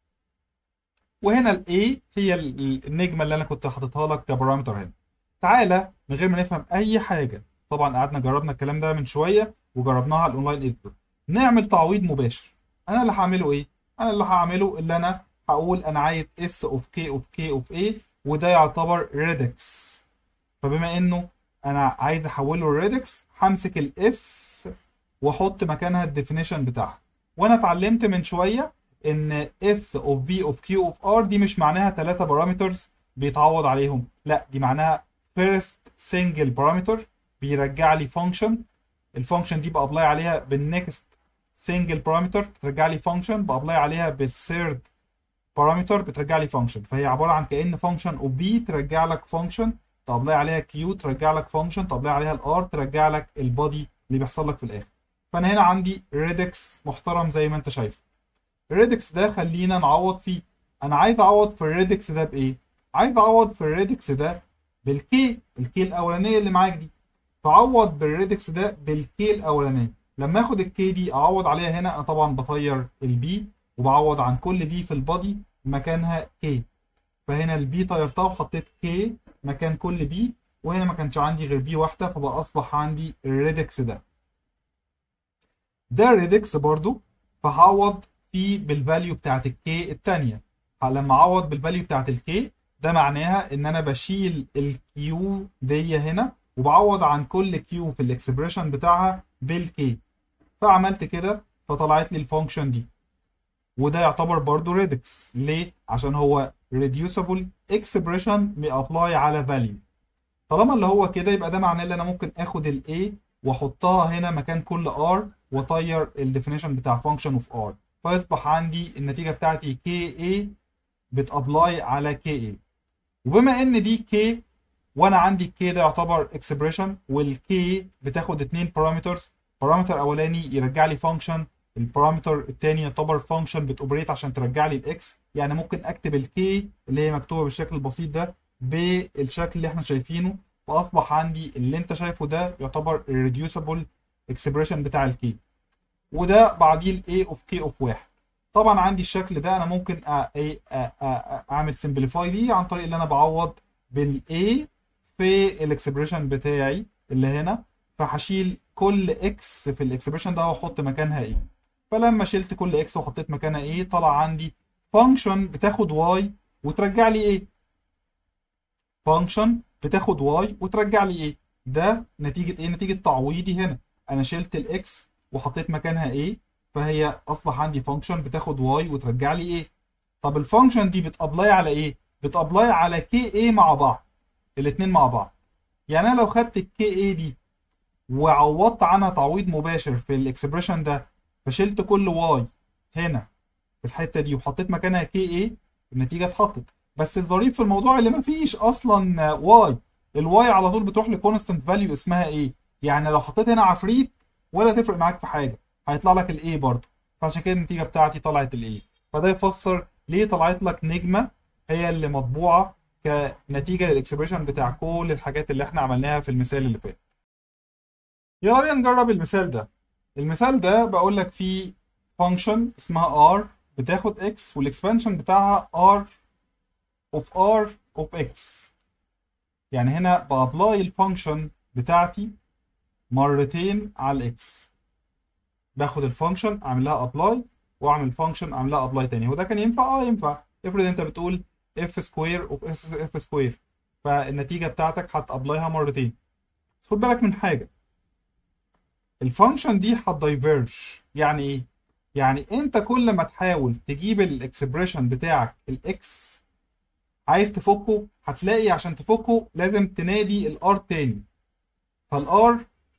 S1: وهنا الاي هي النجمه اللي انا كنت حاططها لك كبارامتر هنا. تعالى من غير ما نفهم اي حاجه، طبعا قعدنا جربنا الكلام ده من شويه وجربناها على الاونلاين اديتور، نعمل تعويض مباشر. انا اللي هعمله ايه؟ انا اللي هعمله اللي انا هقول انا عايز اس اوف كي اوف كي اوف ايه، وده يعتبر ريدكس. فبما انه انا عايز احوله لريدكس، همسك الاس واحط مكانها الديفينيشن بتاعها. وانا اتعلمت من شويه ان اس اوف بي اوف كيو اوف ار دي مش معناها ثلاثه بارامترز بيتعوض عليهم، لا دي معناها first single parameter بيرجع لي function. الفانكشن دي بابلاي عليها بالنكست single parameter بترجع لي function، بابلاي عليها بالثيرد parameter بترجع لي function. فهي عباره عن كأن function of b ترجع لك function، تابلاي عليها q ترجع لك function، تابلاي عليها الار ترجع لك البادي اللي بيحصل لك في الاخر. فانا هنا عندي ريدكس محترم زي ما انت شايف. الريدكس ده خلينا نعوض فيه. انا عايز اعوض في الريدكس ده بايه؟ عايز اعوض في الريدكس ده بالكي، الكي الاولانيه اللي معاك دي. فعوض بالريدكس ده بالكي الاولانيه. لما اخد الكي دي اعوض عليها هنا، انا طبعا بطير البي وبعوض عن كل دي في البادي مكانها كي. فهنا البي طيرتها وحطيت كي مكان كل بي، وهنا ما كانش عندي غير بي واحده، فبقى اصبح عندي الريدكس ده ده ريدكس برضو. فهعوض فيه بالفاليو بتاعت الكي الثانيه. لما اعوض بالفاليو بتاعت الكي ده معناها ان انا بشيل الكيو دي هنا وبعوض عن كل كيو في الاكسبريشن بتاعها بالكي. فعملت كده فطلعت لي الفانكشن دي، وده يعتبر برضو ريدكس. ليه؟ عشان هو reducible expression بيابلاي على value. طالما اللي هو كده يبقى ده معناه ان انا ممكن اخد ال A واحطها هنا مكان كل R واطير الديفينيشن بتاع function of R، فيصبح عندي النتيجة بتاعتي كي إيه بتابلاي على كي إيه. وبما ان دي K وانا عندي الكي ده يعتبر expression، والكي بتاخد اتنين بارامترز، بارامتر اولاني يرجع لي فانكشن، البارامتر الثاني يعتبر فانكشن بتوبريت عشان ترجع لي الاكس. يعني ممكن اكتب الكي اللي هي مكتوبه بالشكل البسيط ده بالشكل اللي احنا شايفينه، فاصبح عندي اللي انت شايفه ده يعتبر الريديوسبل اكسبريشن بتاع الكي، وده بعديه الاي اوف كي اوف واحد. طبعا عندي الشكل ده انا ممكن اعمل سمبليفاي ليه عن طريق اللي انا بعوض بالاي في الاكسبريشن بتاعي اللي هنا، فهشيل كل اكس في الاكسبريشن ده واحط مكانها ايه. فلما شلت كل اكس وحطيت مكانها ايه طلع عندي فانكشن بتاخد واي وترجع لي ايه. فانكشن بتاخد واي وترجع لي ايه. ده نتيجه ايه؟ نتيجه تعويضي هنا، انا شلت الاكس وحطيت مكانها ايه، فهي اصبح عندي فانكشن بتاخد واي وترجع لي ايه. طب الفانكشن دي بتابلاي على ايه؟ بتابلاي على كي ايه مع بعض، الاثنين مع بعض. يعني انا لو خدت الكي ايه دي وعوضت عنها تعويض مباشر في الاكسبريشن ده، فشلت كل واي هنا في الحته دي وحطيت مكانها كي ايه، النتيجه اتحطت. بس الظريف في الموضوع اللي مفيش اصلا واي، الواي على طول بتروح لكونستنت فاليو اسمها ايه. يعني لو حطيت هنا عفريت ولا تفرق معاك في حاجه، هيطلع لك الايه برضه، فعشان كده النتيجه بتاعتي طلعت الايه. فده يفسر ليه طلعت لك نجمه هي اللي مطبوعه كنتيجه للاكسبريشن بتاع كل الحاجات اللي احنا عملناها في المثال اللي فات. يلا بينا نجرب المثال ده. المثال ده بقول لك فيه فانكشن اسمها r بتاخد x والاكسبانشن بتاعها r of r of x. يعني هنا بابلاي الفانكشن بتاعتي مرتين على الاكس، باخد الفانكشن اعمل لها ابلاي واعمل فانكشن اعمل لها ابلاي تاني. هو ده كان ينفع؟ اه ينفع. افرض انت بتقول f سكوير اوف f سكوير، فالنتيجه بتاعتك هتابلايها مرتين. بس خد بالك من حاجه، الفانكشن دي هتدايفيرج. يعني ايه؟ يعني انت كل ما تحاول تجيب الاكسبريشن بتاعك الاكس عايز تفكه، هتلاقي عشان تفكه لازم تنادي الار تاني، فالار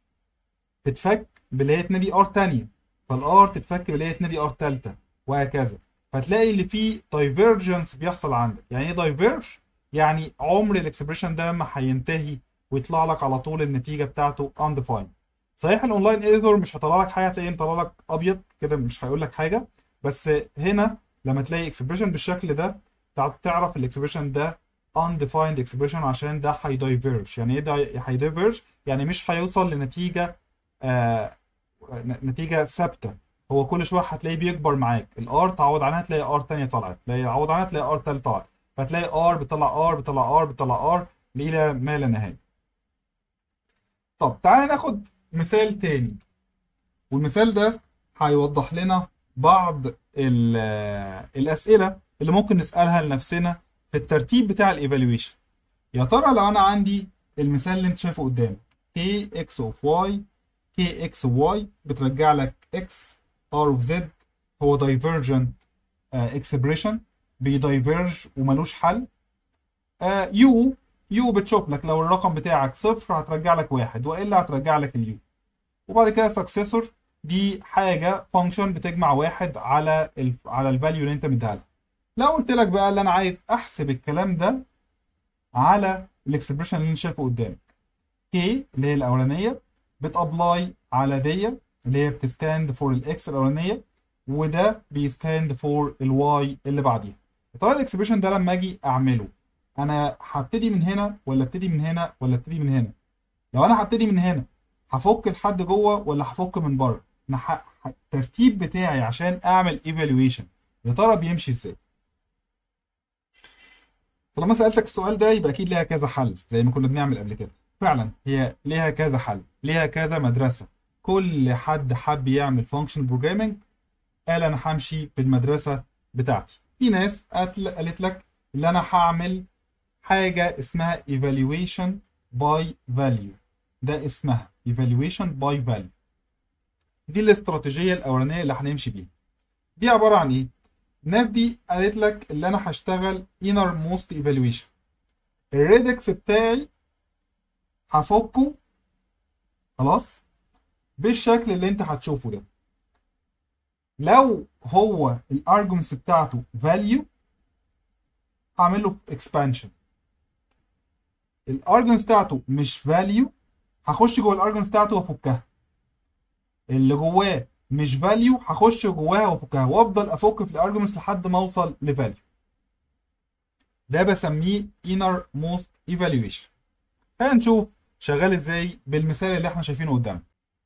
S1: تتفك باللي هي تنادي ار تانية، فالار تتفك باللي هي تنادي ار تالتة، وهكذا. فتلاقي اللي فيه دايفيرجنس بيحصل عندك. يعني ايه دايفيرج؟ يعني عمر الاكسبريشن ده ما هينتهي ويطلع لك على طول النتيجه بتاعته undefined. صحيح الاونلاين اديتور مش هيطلع لك حاجه، هتلاقيه مطلع لك ابيض كده مش هيقول لك حاجه، بس هنا لما تلاقي اكسبريشن بالشكل ده تعرف الاكسبريشن ده undefined expression عشان ده هيدايفيرج. يعني ايه ده هيدايفيرج؟ يعني مش هيوصل لنتيجه آه نتيجه ثابته، هو كل شويه هتلاقيه بيكبر معاك. الار تعوض عنها تلاقي ار ثانيه طلعت، تلاقي تعوض عنها تلاقي ار ثالثه طلعت، فتلاقي ار بتطلع ار بتطلع ار بتطلع ار الى ما لا نهايه. طب تعالى ناخد مثال تاني، والمثال ده هيوضح لنا بعض الاسئله اللي ممكن نسالها لنفسنا في الترتيب بتاع الايفالويشن. يا ترى لو انا عندي المثال اللي انت شايفه قدامك كي اكس اوف واي، كي اكس واي بترجع لك اكس ار اوف زد، هو دايفرجنت اكسبريشن بيدايفرج وملوش حل. يو uh, يو بتشوف لك لو الرقم بتاعك صفر هترجع لك واحد والا هترجع لك اليو. وبعد كده سكسيسور دي حاجه فانكشن بتجمع واحد على ال على الفاليو اللي انت مديها لها. لو قلت لك بقى اللي انا عايز احسب الكلام ده على الاكسبريشن اللي انت شايفه قدامك، كي اللي هي الاولانيه بتابلاي على دي اللي هي بتستاند فور الاكس الاولانيه، وده بيستاند فور الواي اللي بعديها. ترى الاكسبريشن ده لما اجي اعمله انا هبتدي من هنا ولا ابتدي من هنا ولا ابتدي من هنا؟ لو انا هبتدي من هنا هفك لحد جوه ولا هفك من بره؟ انا ح... الترتيب بتاعي عشان اعمل ايفالويشن يا ترى بيمشي ازاي؟ طالما سألتك السؤال ده يبقى اكيد ليها كذا حل زي ما كنا بنعمل قبل كده. فعلا هي ليها كذا حل، ليها كذا مدرسة. كل حد حب يعمل فانكشن بروجرامنج قال انا همشي بالمدرسة بتاعتي. في ناس قالت قالت لك ان انا هعمل حاجة اسمها evaluation by value. ده اسمها evaluation by value. دي الاستراتيجية الأولانية اللي هنمشي بيها. دي عبارة عن إيه؟ الناس دي قالت لك اللي أنا هشتغل innermost evaluation. الريدكس بتاعي هفكه خلاص بالشكل اللي أنت هتشوفه ده. لو هو الارجمنتس بتاعته value هعمل له expansion. الارجمنتس بتاعته مش value هخش جوه الارجمنتس بتاعته وافكها. اللي جواه مش فاليو هخش جواها وافكها وافضل افك في الارجمنتس لحد ما اوصل لفاليو. ده بسميه inner most evaluation. خلينا نشوف شغال ازاي بالمثال اللي احنا شايفينه قدامنا.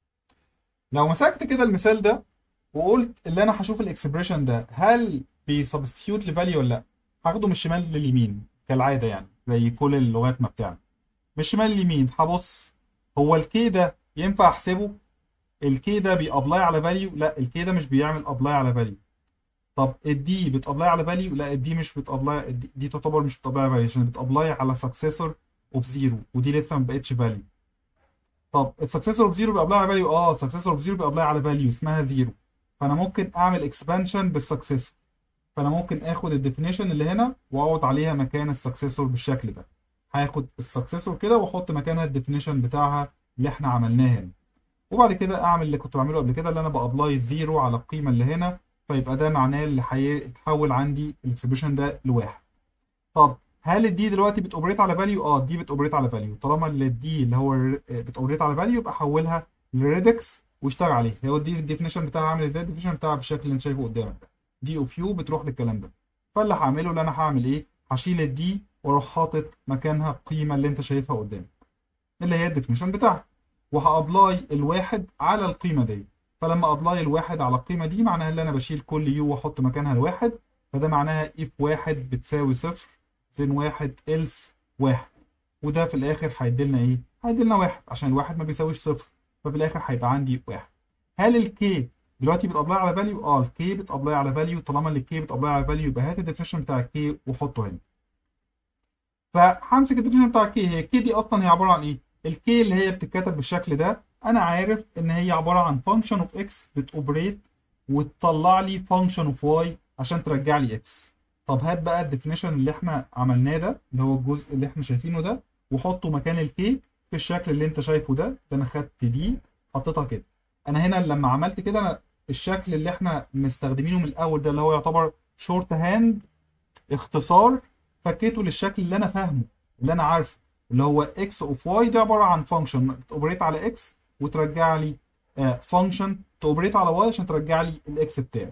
S1: لو مسكت كده المثال ده وقلت اللي انا هشوف الاكسبريشن ده هل بيسبستيوت لفاليو ولا لا، هاخده من الشمال لليمين كالعاده يعني زي كل اللغات ما بتعمل. من الشمال لليمين هبص هو الكي ده ينفع احسبه؟ الكي ده بيابلاي على فاليو؟ لا الكي ده مش بيعمل ابلاي على فاليو. طب الدي بتابلاي على فاليو؟ لا الدي مش بتابلاي، دي تعتبر مش بتابلاي على فاليو عشان بتابلاي على سكسيسور اوف زيرو ودي لسه ما بقتش فاليو. طب السكسيسور اوف زيرو بيابلاي على فاليو؟ اه السكسيسور اوف زيرو بيابلاي على فاليو اسمها زيرو. فانا ممكن اعمل اكسبانشن بالسكسيسور. فانا ممكن اخد الديفينيشن اللي هنا واقعد عليها مكان السكسيسور بالشكل ده. هاخد السكسيسور كده واحط مكانها الديفينيشن بتاعها اللي احنا عملناه هنا. وبعد كده اعمل اللي كنت بعمله قبل كده اللي انا بابلاي زيرو على القيمه اللي هنا، فيبقى ده معناه اللي هيتحول عندي الاكسبريشن ده لواحد. طب هل الدي دلوقتي بتوبريت على فاليو؟ اه الدي بتوبريت على فاليو. طالما الدي اللي هو بتوبريت على فاليو يبقى حولها لريدكس واشتغل عليه. هو دي الديفينيشن بتاعها عامل ازاي؟ الديفينيشن بتاعها بالشكل اللي انت شايفه قدامك ده. دي اوف يو بتروح للكلام ده. فاللي هعمله اللي انا هعمل ايه؟ هشيل الدي واروح حاطط مكانها القيمه اللي انت شايفها قدامك اللي هي الديفينيشن بتاعها، وهابلاي الواحد على القيمه دي. فلما ابلاي الواحد على القيمه دي معناها ان انا بشيل كل يو واحط مكانها الواحد. فده معناها اف واحد بتساوي صفر زين واحد إلس واحد. وده في الاخر هيديلنا ايه؟ هيديلنا واحد عشان الواحد ما بيساويش صفر. ففي الاخر هيبقى عندي واحد. هل الكي دلوقتي بتابلاي على فاليو؟ اه الكي بتابلاي على فاليو. طالما الكي بتابلاي على فاليو يبقى هات الديفينيشن بتاع الكي وحطه هنا. فهمسك الديفينيشن بتاع الكي. هي الكي دي اصلا هي عباره عن ايه؟ الكي اللي هي بتتكتب بالشكل ده انا عارف ان هي عباره عن فانكشن اوف اكس بتوبريت وتطلع لي فانكشن اوف واي عشان ترجع لي اكس. طب هات بقى الديفينيشن اللي احنا عملناه ده اللي هو الجزء اللي احنا شايفينه ده وحطه مكان الكي في الشكل اللي انت شايفه ده. ده انا خدت دي حطيتها كده. انا هنا لما عملت كده انا الشكل اللي احنا مستخدمينه من الاول ده اللي هو يعتبر شورت هاند اختصار فكيته للشكل اللي انا فاهمه اللي انا عارفه اللي هو اكس اوف واي. ده عباره عن فانكشن بتوبريت على اكس وترجع لي فانكشن توبريت على واي عشان ترجع لي الاكس بتاعي.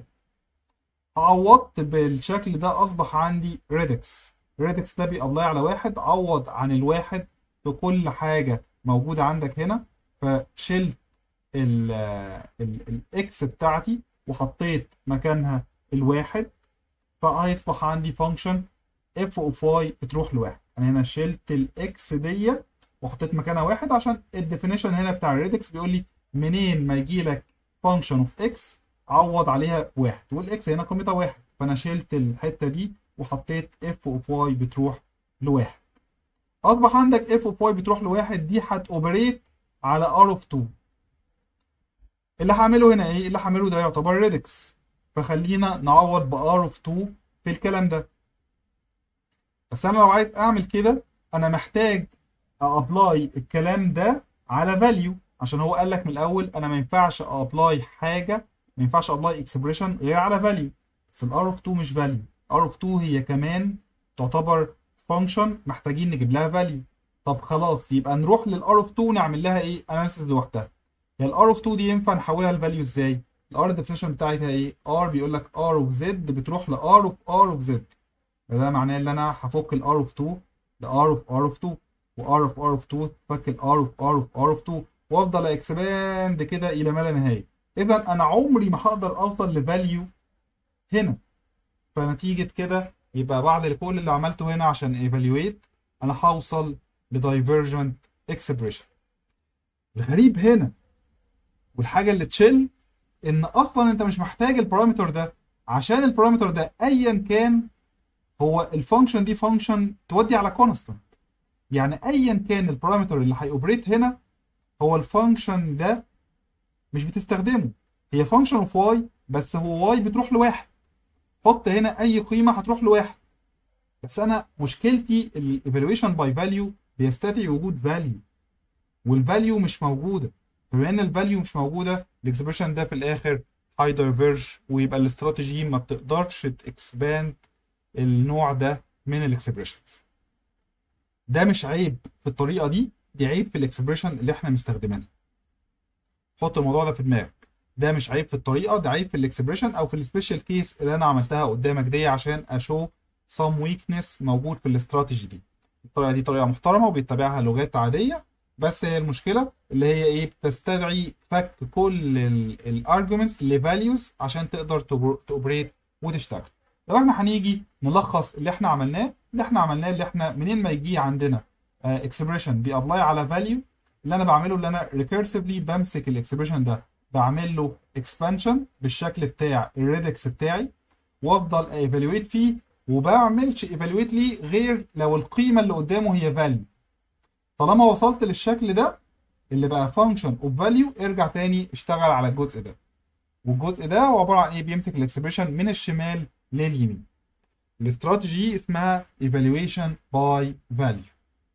S1: عوضت بالشكل ده اصبح عندي ريدكس. ريدكس ده بيابلاي على واحد. عوض عن الواحد في كل حاجه موجوده عندك هنا. فشلت الاكس بتاعتي وحطيت مكانها الواحد. فهيصبح عندي فانكشن اف اوف واي بتروح لواحد. انا هنا شلت الاكس دي وحطيت مكانها واحد عشان الديفينيشن هنا بتاع الريدكس بيقول لي منين ما يجي لك فانكشن اوف اكس عوض عليها واحد والاكس هنا قيمتها واحد. فانا شلت الحته دي وحطيت اف اوف واي بتروح لواحد. اصبح عندك اف اوف واي بتروح لواحد دي هتوبريت على ار اوف اتنين. اللي هعمله هنا ايه؟ اللي هعمله ده يعتبر ريدكس. فخلينا نعوض بار اوف اتنين في الكلام ده. بس انا لو عايز اعمل كده انا محتاج ابلاي الكلام ده على فاليو عشان هو قال لك من الاول انا ما ينفعش ابلاي حاجه ما ينفعش ابلاي اكسبريشن غير على فاليو. بس الار اوف اتنين مش فاليو. ار اوف اتنين هي كمان تعتبر فانكشن محتاجين نجيب لها فاليو. طب خلاص يبقى نروح للار اوف اتنين نعمل لها ايه؟ اناليسيس لوحدها. هي الار اوف اتنين دي ينفع نحولها لفاليو ازاي؟ الار ديفينيشن بتاعتها ايه؟ ار بيقول لك ار اوف زد بتروح لار اوف ار اوف زد. ده معناه ان انا هفك الار اوف اتنين لار اوف ار اوف اتنين وار اوف ار اوف اتنين تفك الار اوف ار اوف ار اوف اتنين وافضل اكسباند كده الى ما لا نهايه. اذا انا عمري ما هقدر اوصل لفاليو هنا. فنتيجه كده يبقى بعد كل اللي عملته هنا عشان ايفالويت انا هوصل لدايفرجنت اكسبريشن. الغريب هنا والحاجه اللي تشيل ان اصلا انت مش محتاج البارامتر ده، عشان البارامتر ده ايا كان هو الفانكشن دي فانكشن تودي على كونستانت. يعني ايا كان البارامتر اللي هيوبريت هنا هو الفانكشن ده مش بتستخدمه، هي فانكشن اوف واي بس هو واي بتروح لواحد، حط هنا اي قيمه هتروح لواحد. بس انا مشكلتي الايفالويشن باي فاليو بيستدعي وجود فاليو، والفاليو مش موجوده. بما ان الفاليو مش موجوده الاكسبريشن ده في الاخر هاي دايفيرج، ويبقى الاستراتيجي ما بتقدرش تكسباند النوع ده من الاكسبريشنز. ده مش عيب في الطريقه دي، دي عيب في الاكسبريشن اللي احنا مستخدمينها. حط الموضوع ده في دماغك، ده مش عيب في الطريقه، ده عيب في الاكسبريشن او في السبيشال كيس اللي انا عملتها قدامك دي عشان اشو سم ويكنس موجود في الاستراتيجي دي. الطريقه دي طريقه محترمه وبيتبعها لغات عاديه، بس هي المشكله اللي هي ايه، بتستدعي فك كل الارجيومنتس لفاليوز عشان تقدر توبريت وتشتغل. لو احنا هنيجي نلخص اللي احنا عملناه، اللي احنا عملناه اللي احنا منين ما يجي عندنا اكسبريشن بيابلاي على فاليو، اللي انا بعمله اللي انا ريكيرسيفلي بمسك الاكسبريشن ده بعمل له اكسبانشن بالشكل بتاع الريدكس بتاعي، وافضل ايفالويت فيه، وبعملش ايفالويت ليه غير لو القيمه اللي قدامه هي فاليو. طالما وصلت للشكل ده اللي بقى فانكشن اوف فاليو، ارجع تاني اشتغل على الجزء ده. والجزء ده هو عباره عن ايه، بيمسك الاكسبريشن من الشمال لليمين. الاستراتيجي اسمها evaluation by value.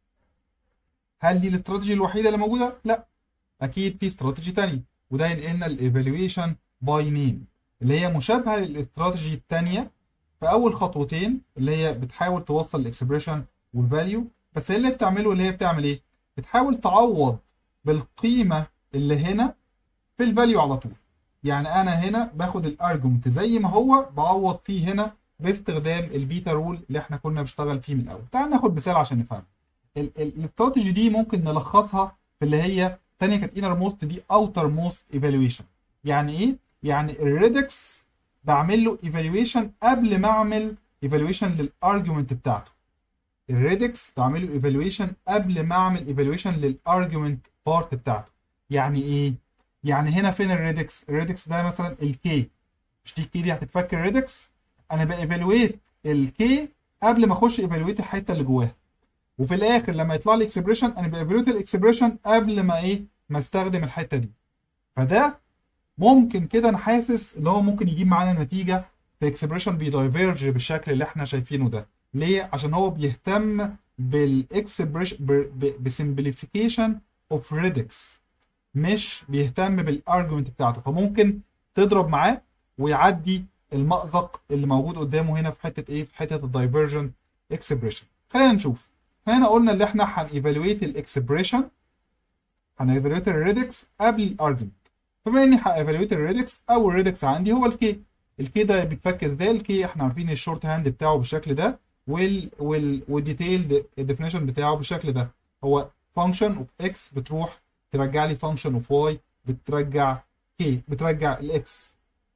S1: هل دي الاستراتيجي الوحيده اللي موجوده؟ لا، اكيد في استراتيجي تانية، وده ينقلنا الايفالويشن باي نيم اللي هي مشابهه للاستراتيجي الثانيه في اول خطوتين، اللي هي بتحاول توصل الاكسبريشن والفاليو. بس هي اللي بتعمله اللي هي بتعمل ايه، بتحاول تعوض بالقيمه اللي هنا في الفاليو على طول. يعني انا هنا باخد الارجمنت زي ما هو بعوض فيه هنا باستخدام البيتا رول اللي احنا كنا بنشتغل فيه من الاول. تعال ناخد مثال عشان نفهم. الاستراتيجي دي ممكن نلخصها في اللي هي الثانيه كانت انر موست، دي اوتر موست ايفالويشن. يعني ايه؟ يعني الريدكس بعمل له ايفالويشن قبل ما اعمل ايفالويشن للارجيومنت بتاعته. الريدكس بعمل له ايفالويشن قبل ما اعمل ايفالويشن للارجيومنت بارت بتاعته. يعني ايه؟ يعني هنا فين الريدكس؟ الريدكس ده مثلا الكي، مش دي الكي دي هتتفك الريدكس، انا بايفالويت الكي قبل ما اخش ايفالويت الحته اللي جواها. وفي الاخر لما يطلع لي اكسبريشن انا بايفالويت الاكسبريشن قبل ما ايه، ما استخدم الحته دي. فده ممكن كده انا حاسس ان هو ممكن يجيب معانا نتيجه في اكسبريشن بيدايفيرج بالشكل اللي احنا شايفينه ده. ليه؟ عشان هو بيهتم بالاكسبريشن بسمبليفيكيشن اوف ريدكس، مش بيهتم بالارجيومنت بتاعته. فممكن تضرب معاه ويعدي المأزق اللي موجود قدامه هنا في حته ايه، في حته الدايفرجنت اكسبريشن. خلينا نشوف. هنا قلنا اللي احنا هنيفالويت الاكسبريشن، هنيفالويت الريدكس قبل الارجيومنت. فبما اني هايفالويت الريدكس، او الريدكس عندي هو الكي. الكي ده بيتفك ازاي؟ الكي احنا عارفين الشورت هاند بتاعه بالشكل ده، وال وال والديتيل الديفينيشن بتاعه بالشكل ده. هو فانكشن اوف اكس بتروح ترجع لي فانكشن اوف واي بترجع كي، بترجع الاكس.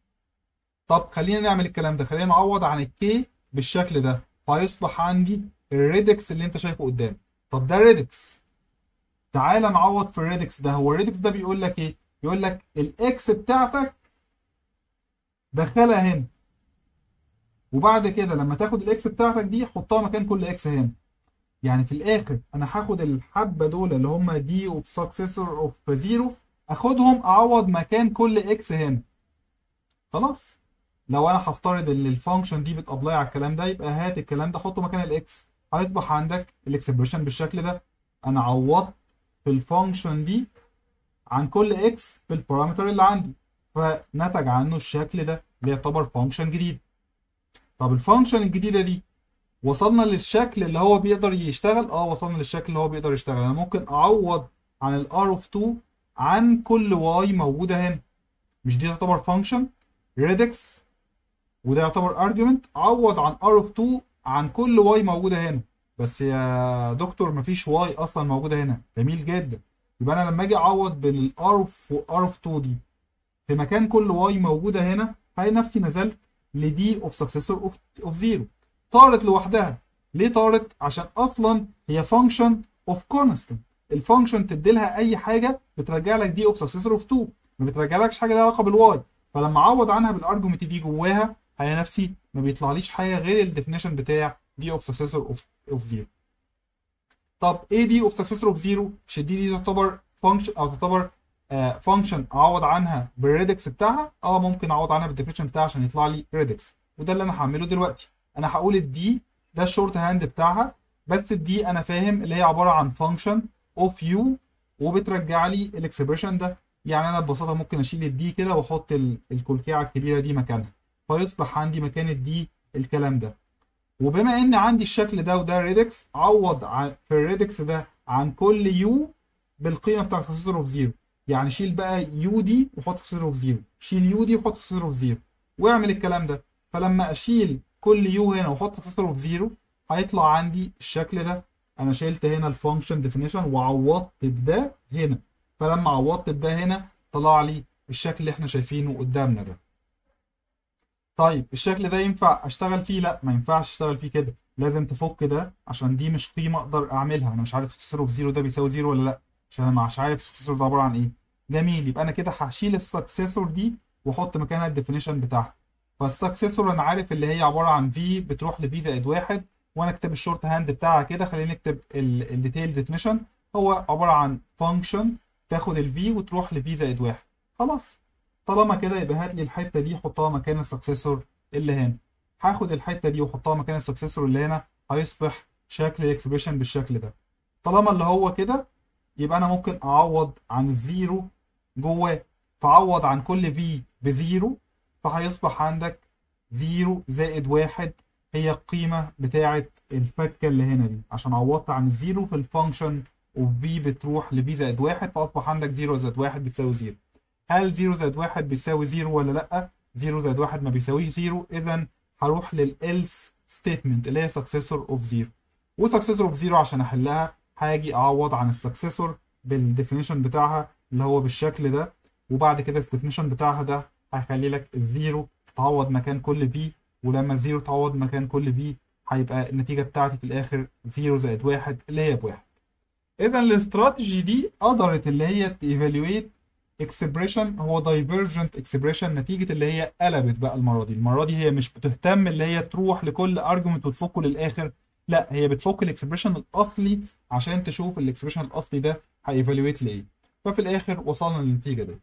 S1: طب خلينا نعمل الكلام ده، خلينا نعوض عن الكي بالشكل ده، فيصبح عندي الريدكس اللي انت شايفه قدامك. طب ده الريدكس، تعال نعوض في الريدكس ده. هو الريدكس ده بيقول لك ايه؟ بيقول لك الاكس بتاعتك دخلها هنا، وبعد كده لما تاخد الاكس بتاعتك دي حطها مكان كل اكس هنا. يعني في الاخر انا هاخد الحبه دول اللي هم دي اوف سكسيسور اوف زيرو، اخدهم اعوض مكان كل اكس هنا. خلاص، لو انا هفترض ان الفانكشن دي بتابلاي على الكلام ده، يبقى هات الكلام ده حطه مكان الاكس، هيصبح عندك الاكسبريشن بالشكل ده. انا عوضت في الفانكشن دي عن كل اكس بالبارامتر اللي عندي، فنتج عنه الشكل ده اللي يعتبر فانكشن جديد. طب الفانكشن الجديده دي وصلنا للشكل اللي هو بيقدر يشتغل؟ اه وصلنا للشكل اللي هو بيقدر يشتغل. انا ممكن اعوض عن الار اوف اتنين عن كل واي موجوده هنا. مش دي تعتبر فانكشن ريدكس وده يعتبر ارجيومنت؟ عوض عن ار اوف اتنين عن كل واي موجوده هنا. بس يا دكتور مفيش واي اصلا موجوده هنا. جميل جدا. يبقى انا لما اجي اعوض بين الار اوف ار اوف اتنين دي في مكان كل واي موجوده هنا، هلاقي نفسي نزلت لدي اوف سكسيسور اوف اوف زيرو. طارت لوحدها. ليه طارت؟ عشان اصلا هي فانكشن اوف كونستنت. الفانكشن تدي لها اي حاجه بترجع لك دي اوف سكسيسور اوف اتنين، ما بترجعلكش حاجه ليها علاقه بالواي. فلما اعوض عنها بالارجيومنت دي جواها هلاقي نفسي ما بيطلعليش حاجه غير الديفينيشن بتاع دي اوف سكسيسور اوف اوف صفر. طب ايه دي اوف سكسيسور اوف صفر؟ مش دي دي تعتبر فانكشن او تعتبر فانكشن آه اعوض عنها بالريدكس بتاعها؟ اه ممكن اعوض عنها بالديفينيشن بتاعها عشان يطلع لي ريدكس، وده اللي انا هعمله دلوقتي. انا هقول الدي ده الشورت هاند بتاعها، بس الدي انا فاهم اللي هي عباره عن فانكشن اوف يو وبترجع لي الاكسبريشن ده. يعني انا ببساطه ممكن اشيل الدي كده واحط الكلكعه الكبيره دي مكانها، فيصبح عندي مكان الدي الكلام ده. وبما ان عندي الشكل ده وده ريدكس، عوض عن في الريدكس ده عن كل يو بالقيمه بتاعت سكسيسور اوف صفر. يعني شيل بقى يو دي وحط سكسيسور اوف صفر، شيل يو دي وحط سكسيسور اوف صفر، واعمل الكلام ده. فلما اشيل كل يو هنا واحط سكسيسور اوف صفر هيطلع عندي الشكل ده. انا شلت هنا الفانكشن ديفينيشن وعوضت بده هنا، فلما عوضت بده هنا طلع لي الشكل اللي احنا شايفينه قدامنا ده. طيب الشكل ده ينفع اشتغل فيه؟ لا، ما ينفعش اشتغل فيه كده، لازم تفك ده عشان دي مش قيمه اقدر اعملها. انا مش عارف سكسيسور اوف صفر ده بيساوي صفر ولا لا، عشان انا مش عارف السكسيسور ده عباره عن ايه. جميل، يبقى انا كده هشيل السكسيسور دي واحط مكانها الديفينيشن بتاعها. فالسكسيسور انا عارف اللي هي عباره عن في بتروح لفي زائد واحد، وانا اكتب الشورت هاند بتاعها كده. خلينا نكتب الديتيل ديفينيشن، هو عباره عن فانكشن تاخد الفي وتروح لفي زائد واحد. خلاص، طالما كده يبقى هات لي الحته دي حطها مكان السكسيسور اللي هنا. هاخد الحته دي واحطها مكان السكسيسور اللي هنا، هيصبح شكل الاكسبريشن بالشكل ده. طالما اللي هو كده يبقى انا ممكن اعوض عن الزيرو جواه، فاعوض عن كل في بزيرو، فهيصبح عندك زيرو زائد واحد هي القيمه بتاعه الفكه اللي هنا دي، عشان عوضت عن الزيرو في الفانكشن اوف في بتروح لفي زائد واحد، فاصبح عندك زيرو زائد واحد بتساوي زيرو. هل زيرو زائد واحد بيساوي زيرو ولا لا؟ زيرو زائد واحد ما بيساويش زيرو، اذا هروح للإلس ستيتمنت اللي هي سكسيسور اوف زيرو. وسكسيسور اوف زيرو عشان احلها هاجي اعوض عن السكسيسور بالديفينيشن بتاعها اللي هو بالشكل ده، وبعد كده الديفينيشن بتاعها ده هيخلي لك الزيرو تعوض مكان كل في، ولما الزيرو تعوض مكان كل في هيبقى النتيجه بتاعتي في الاخر زيرو زائد واحد اللي هي بواحد. اذا الاستراتيجي دي قدرت اللي هي تيفالويت اكسبريشن هو دايفرجنت اكسبريشن، نتيجه اللي هي قلبت بقى المره دي. المره دي هي مش بتهتم اللي هي تروح لكل ارجيومنت وتفكه للاخر، لا، هي بتفك الاكسبريشن الاصلي عشان تشوف الاكسبريشن الاصلي ده هيفالويت لايه. ففي الاخر وصلنا للنتيجه دي.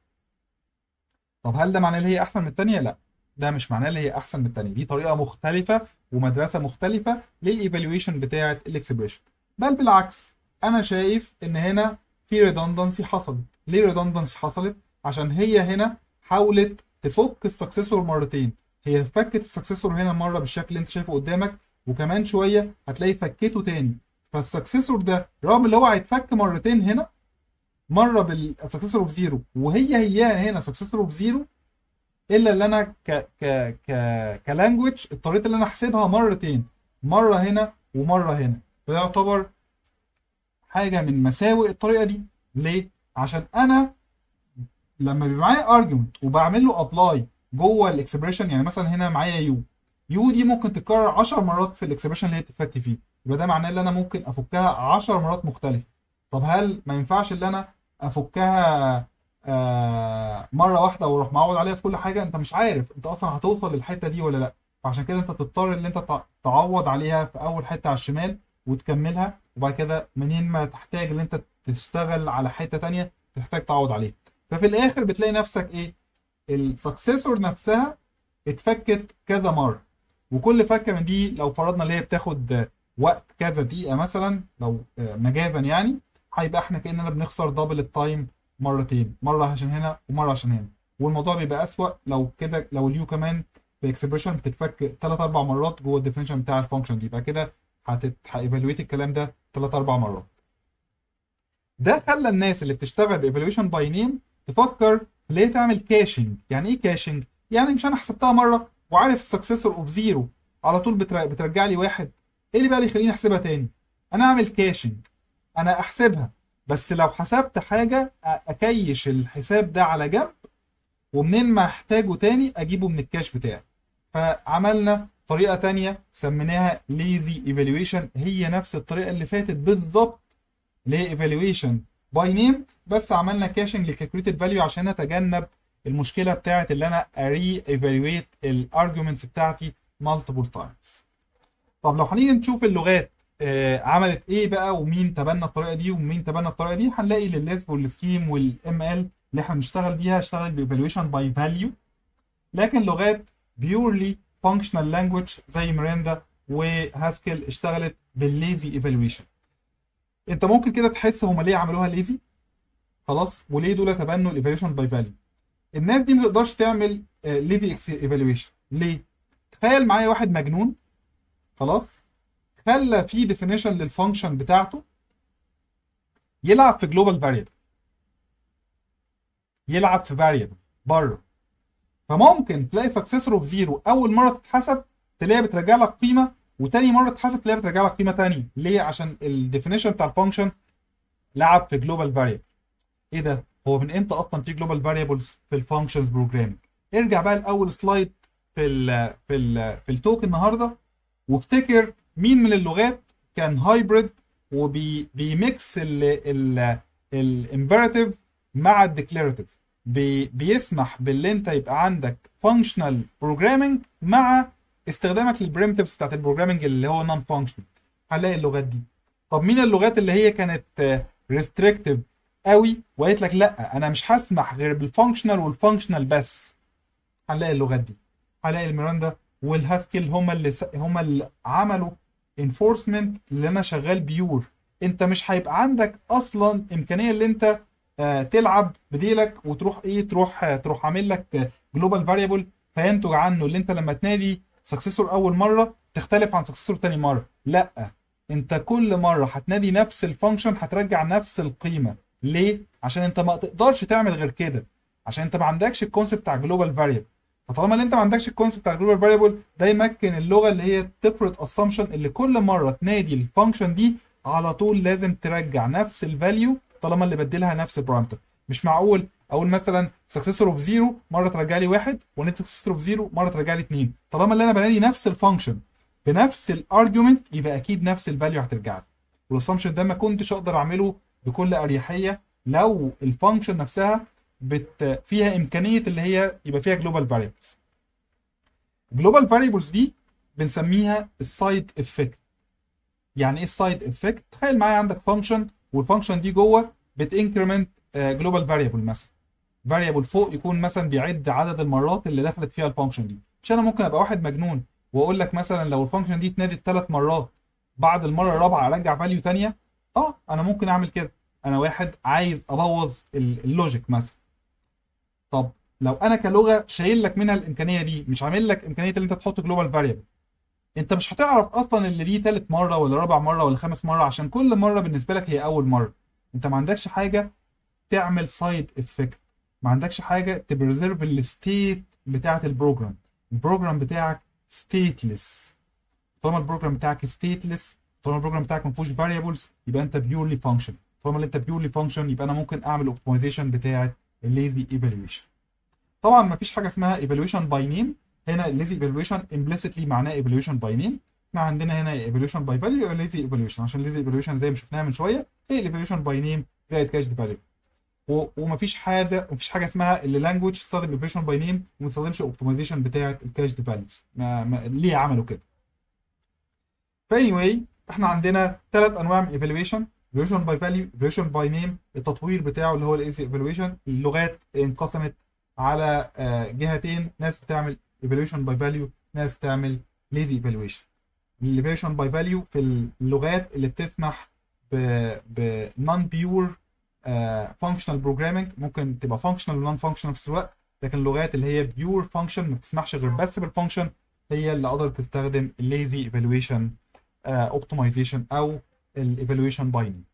S1: طب هل ده معناه ان هي احسن من الثانيه؟ لا، ده مش معناه ان هي احسن من الثانيه، دي طريقه مختلفه ومدرسه مختلفه للايفالويشن بتاعه الاكسبريشن. بل بالعكس، انا شايف ان هنا في ريدندنسي حصلت. ليه ريدندنسي حصلت؟ عشان هي هنا حاولت تفك السكسيسور مرتين. هي فكت السكسيسور هنا مره بالشكل اللي انت شايفه قدامك، وكمان شويه هتلاقي فكته تاني. فالسكسيسور ده رغم اللي هو هيتفك مرتين هنا، مره بالسكسيسور اوف زيرو وهي هي هنا سكسيسور اوف زيرو، الا اللي انا ك ك ك كلانجوج اضطريت اللي انا احسبها مرتين، مره هنا ومره هنا. فده يعتبر حاجه من مساوئ الطريقه دي. ليه؟ عشان انا لما بيبقى معايا ارجيومنت وبعمل له ابلاي جوه الاكسبريشن، يعني مثلا هنا معايا يو يو دي ممكن تتكرر عشر مرات في الاكسبريشن اللي هي بتتفك فيه، يبقى ده معناه ان انا ممكن افكها عشر مرات مختلفه. طب هل ما ينفعش ان انا افكها آه مره واحده واروح معوض عليها في كل حاجه؟ انت مش عارف انت اصلا هتوصل للحته دي ولا لا، فعشان كده انت تضطر ان انت تعوض عليها في اول حته على الشمال وتكملها، وبعد كده منين ما تحتاج ان انت تشتغل على حته ثانيه تحتاج تعوض عليها. ففي الاخر بتلاقي نفسك ايه؟ السكسيسور نفسها اتفكت كذا مره، وكل فكه من دي لو فرضنا اللي هي بتاخد وقت كذا دقيقه مثلا، لو مجازا يعني، هيبقى احنا كاننا بنخسر دبل التايم مرتين، مره عشان هنا ومره عشان هنا. والموضوع بيبقى اسوأ لو كده، لو اليو كمان في اكسبريشن بتتفك ثلاث اربع مرات جوه الديفينيشن بتاع الفانكشن دي، يبقى كده هتيفالويت الكلام ده ثلاث اربع مرات. ده خلى الناس اللي بتشتغل بايفالويشن باي نيم تفكر ليه تعمل كاشنج. يعني ايه كاشنج؟ يعني مش انا حسبتها مره وعارف السكسيسور اوف زيرو على طول بترجع لي واحد، ايه اللي بقى اللي يخليني احسبها تاني؟ انا اعمل كاشنج، انا احسبها بس لو حسبت حاجه اكيش الحساب ده على جنب، ومنين ما احتاجه تاني اجيبه من الكاش بتاعي. فعملنا طريقه تانية سميناها ليزي ايفالويشن، هي نفس الطريقه اللي فاتت بالظبط اللي هي ايفالويشن باي نيم، بس عملنا كاشنج للكالكوليتد فاليو عشان اتجنب المشكله بتاعت اللي انا اري ايفالويت الارجيومنتس بتاعتي مالتيبل تايمز. طب لو هنيجي نشوف اللغات آه عملت ايه بقى، ومين تبنى الطريقه دي ومين تبنى الطريقه دي، هنلاقي للليسب والسكيم والام ال اللي احنا بنشتغل بيها اشتغلت بايفالويشن باي فاليو، لكن لغات بيورلي فانكشنال لانجويج زي ميراندا وهاسكل اشتغلت بالليزي ايفالويشن. انت ممكن كده تحس هم ليه عملوها ليزي خلاص، وليه دول تبنوا الايفالويشن باي فاليو. الناس دي ما تقدرش تعمل ليزي ايفالويشن ليه؟ تخيل معايا واحد مجنون خلاص خلى في ديفينيشن للفانكشن بتاعته يلعب في جلوبال فاريبل، يلعب في فاريبل بره، فممكن تلاقي سكسسور اوف زيرو اول مره تتحسب تلاقيها بترجع لك قيمه، وتاني مره تتحسب تلاقيها بترجع لك قيمه ثانيه. ليه؟ عشان الديفينيشن بتاع الفانكشن لعب في جلوبال فاريبل. ايه ده؟ هو من امتى اصلا في جلوبال فاريبلز في الفانكشنز بروجرامينج؟ ارجع بقى لاول سلايد في ال في ال في التوك النهارده، وافتكر مين من اللغات كان هايبريد وبيميكس الامبيراتيف مع الديكلاراتيف، بي بيسمح باللي انت يبقى عندك فانكشنال بروجرامينج مع استخدامك للبريمتيفز بتاعت البروجرامينج اللي هو نون فانكشنال. هنلاقي اللغات دي. طب مين اللغات اللي هي كانت ريستريكتيف قوي وقالت لك لا انا مش هسمح غير بالفانكشنال والفانكشنال بس؟ هنلاقي اللغات دي. هنلاقي الميراندا والهاسكل هم اللي س... هم اللي عملوا انفورسمنت اللي انا شغال بيور. انت مش هيبقى عندك اصلا امكانيه اللي انت آه تلعب بديلك وتروح ايه تروح آه تروح عامل لك جلوبال فاريبل فينتج عنه اللي انت لما تنادي سكسسور اول مره تختلف عن سكسسور تاني مره. لا، انت كل مره هتنادي نفس الفانكشن هترجع نفس القيمه. ليه؟ عشان انت ما تقدرش تعمل غير كده، عشان انت ما عندكش الكونسيبت بتاع جلوبال فاريبل. فطالما اللي انت ما عندكش الكونسيبت بتاع جلوبال فاريبل ده يمكن اللغه اللي هي تفرض اسامبشن اللي كل مره تنادي الفانكشن دي على طول لازم ترجع نفس الفاليو طالما اللي بدلها نفس البارامتر. مش معقول اقول مثلا سكسسور اوف زيرو مره ترجع لي واحد ونت سكسسور اوف زيرو مره ترجع لي اتنين. طالما اللي انا بنادي نفس الفانكشن بنفس الارجيومنت يبقى اكيد نفس الفاليو هترجع لي. والاسامبشن ده ما كنتش اقدر اعمله بكل اريحيه لو الفانكشن نفسها بت فيها امكانيه اللي هي يبقى فيها جلوبال فاريبلز. جلوبال فاريبلز دي بنسميها السايد افكت. يعني ايه السايد افكت؟ تخيل معايا عندك فانكشن والفانكشن دي جوه بتنكريمنت جلوبال فاريبل، مثلا فاريبل فوق يكون مثلا بيعد عدد المرات اللي دخلت فيها الفانكشن دي. مش انا ممكن ابقى واحد مجنون واقول لك مثلا لو الفانكشن دي اتنادت ثلاث مرات بعد المره الرابعه ارجع فاليو ثانيه؟ اه انا ممكن اعمل كده. انا واحد عايز ابوظ اللوجيك مثلا. طب لو انا كلغه شايل لك منها الامكانيه دي، مش عامل لك امكانيه اللي انت تحط جلوبال فاريبل، انت مش هتعرف اصلا اللي دي ثالث مره ولا رابع مره ولا خامس مره، عشان كل مره بالنسبه لك هي اول مره. انت ما عندكش حاجه تعمل سايد افكت، ما عندكش حاجه تبريزيرف الستيت بتاعه البروجرام. البروجرام بتاعك ستيتلس. طالما البروجرام بتاعك ستيتلس، طالما البروجرام بتاعك ما فيهوش فاريبلز، يبقى انت بيورلي فانكشن. طالما اللي انت بيورلي فانكشن يبقى انا ممكن اعمل اوبتمايزيشن بتاعه الليزي ايفالويشن. طبعا ما فيش حاجه اسمها ايفالويشن باي نيم. هنا الليزي ايفالويشن امبليسيتلي معناه ايفالويشن باي نيم. احنا عندنا هنا ايفالويشن باي فاليو او ليزي ايفالويشن، عشان الليزي ايفالويشن زي ما شفناها من شويه هي الايفالويشن باي نيم زائد كاشد فاليو. ومفيش حاجه مفيش حاجه اسمها اللي لانجوج تستخدم ايفالويشن باي نيم وما تستخدمش اوبتمايزيشن بتاعه الكاشد فاليوز. ما... ما... ليه عملوا كده؟ فاني واي احنا عندنا ثلاث انواع من ايفالويشن: ايفالويشن باي فاليو، ايفالويشن باي نيم، التطوير بتاعه اللي هو الايزي ايفالويشن. اللغات انقسمت على جهتين، ناس بتعمل ايفالويشن باي فاليو، ناس بتعمل ليزي ايفالويشن. الايفالويشن باي فاليو في اللغات اللي بتسمح ب نون بيور فانكشنال بروجرامينج، ممكن تبقى فانكشنال ونون فانكشنال في نفس الوقت، لكن اللغات اللي هي بيور فانكشن ما بتسمحش غير بس بالفانكشن هي اللي قدرت تستخدم الليزي ايفالويشن اوبتمايزيشن او الايفالويشن باي نيم.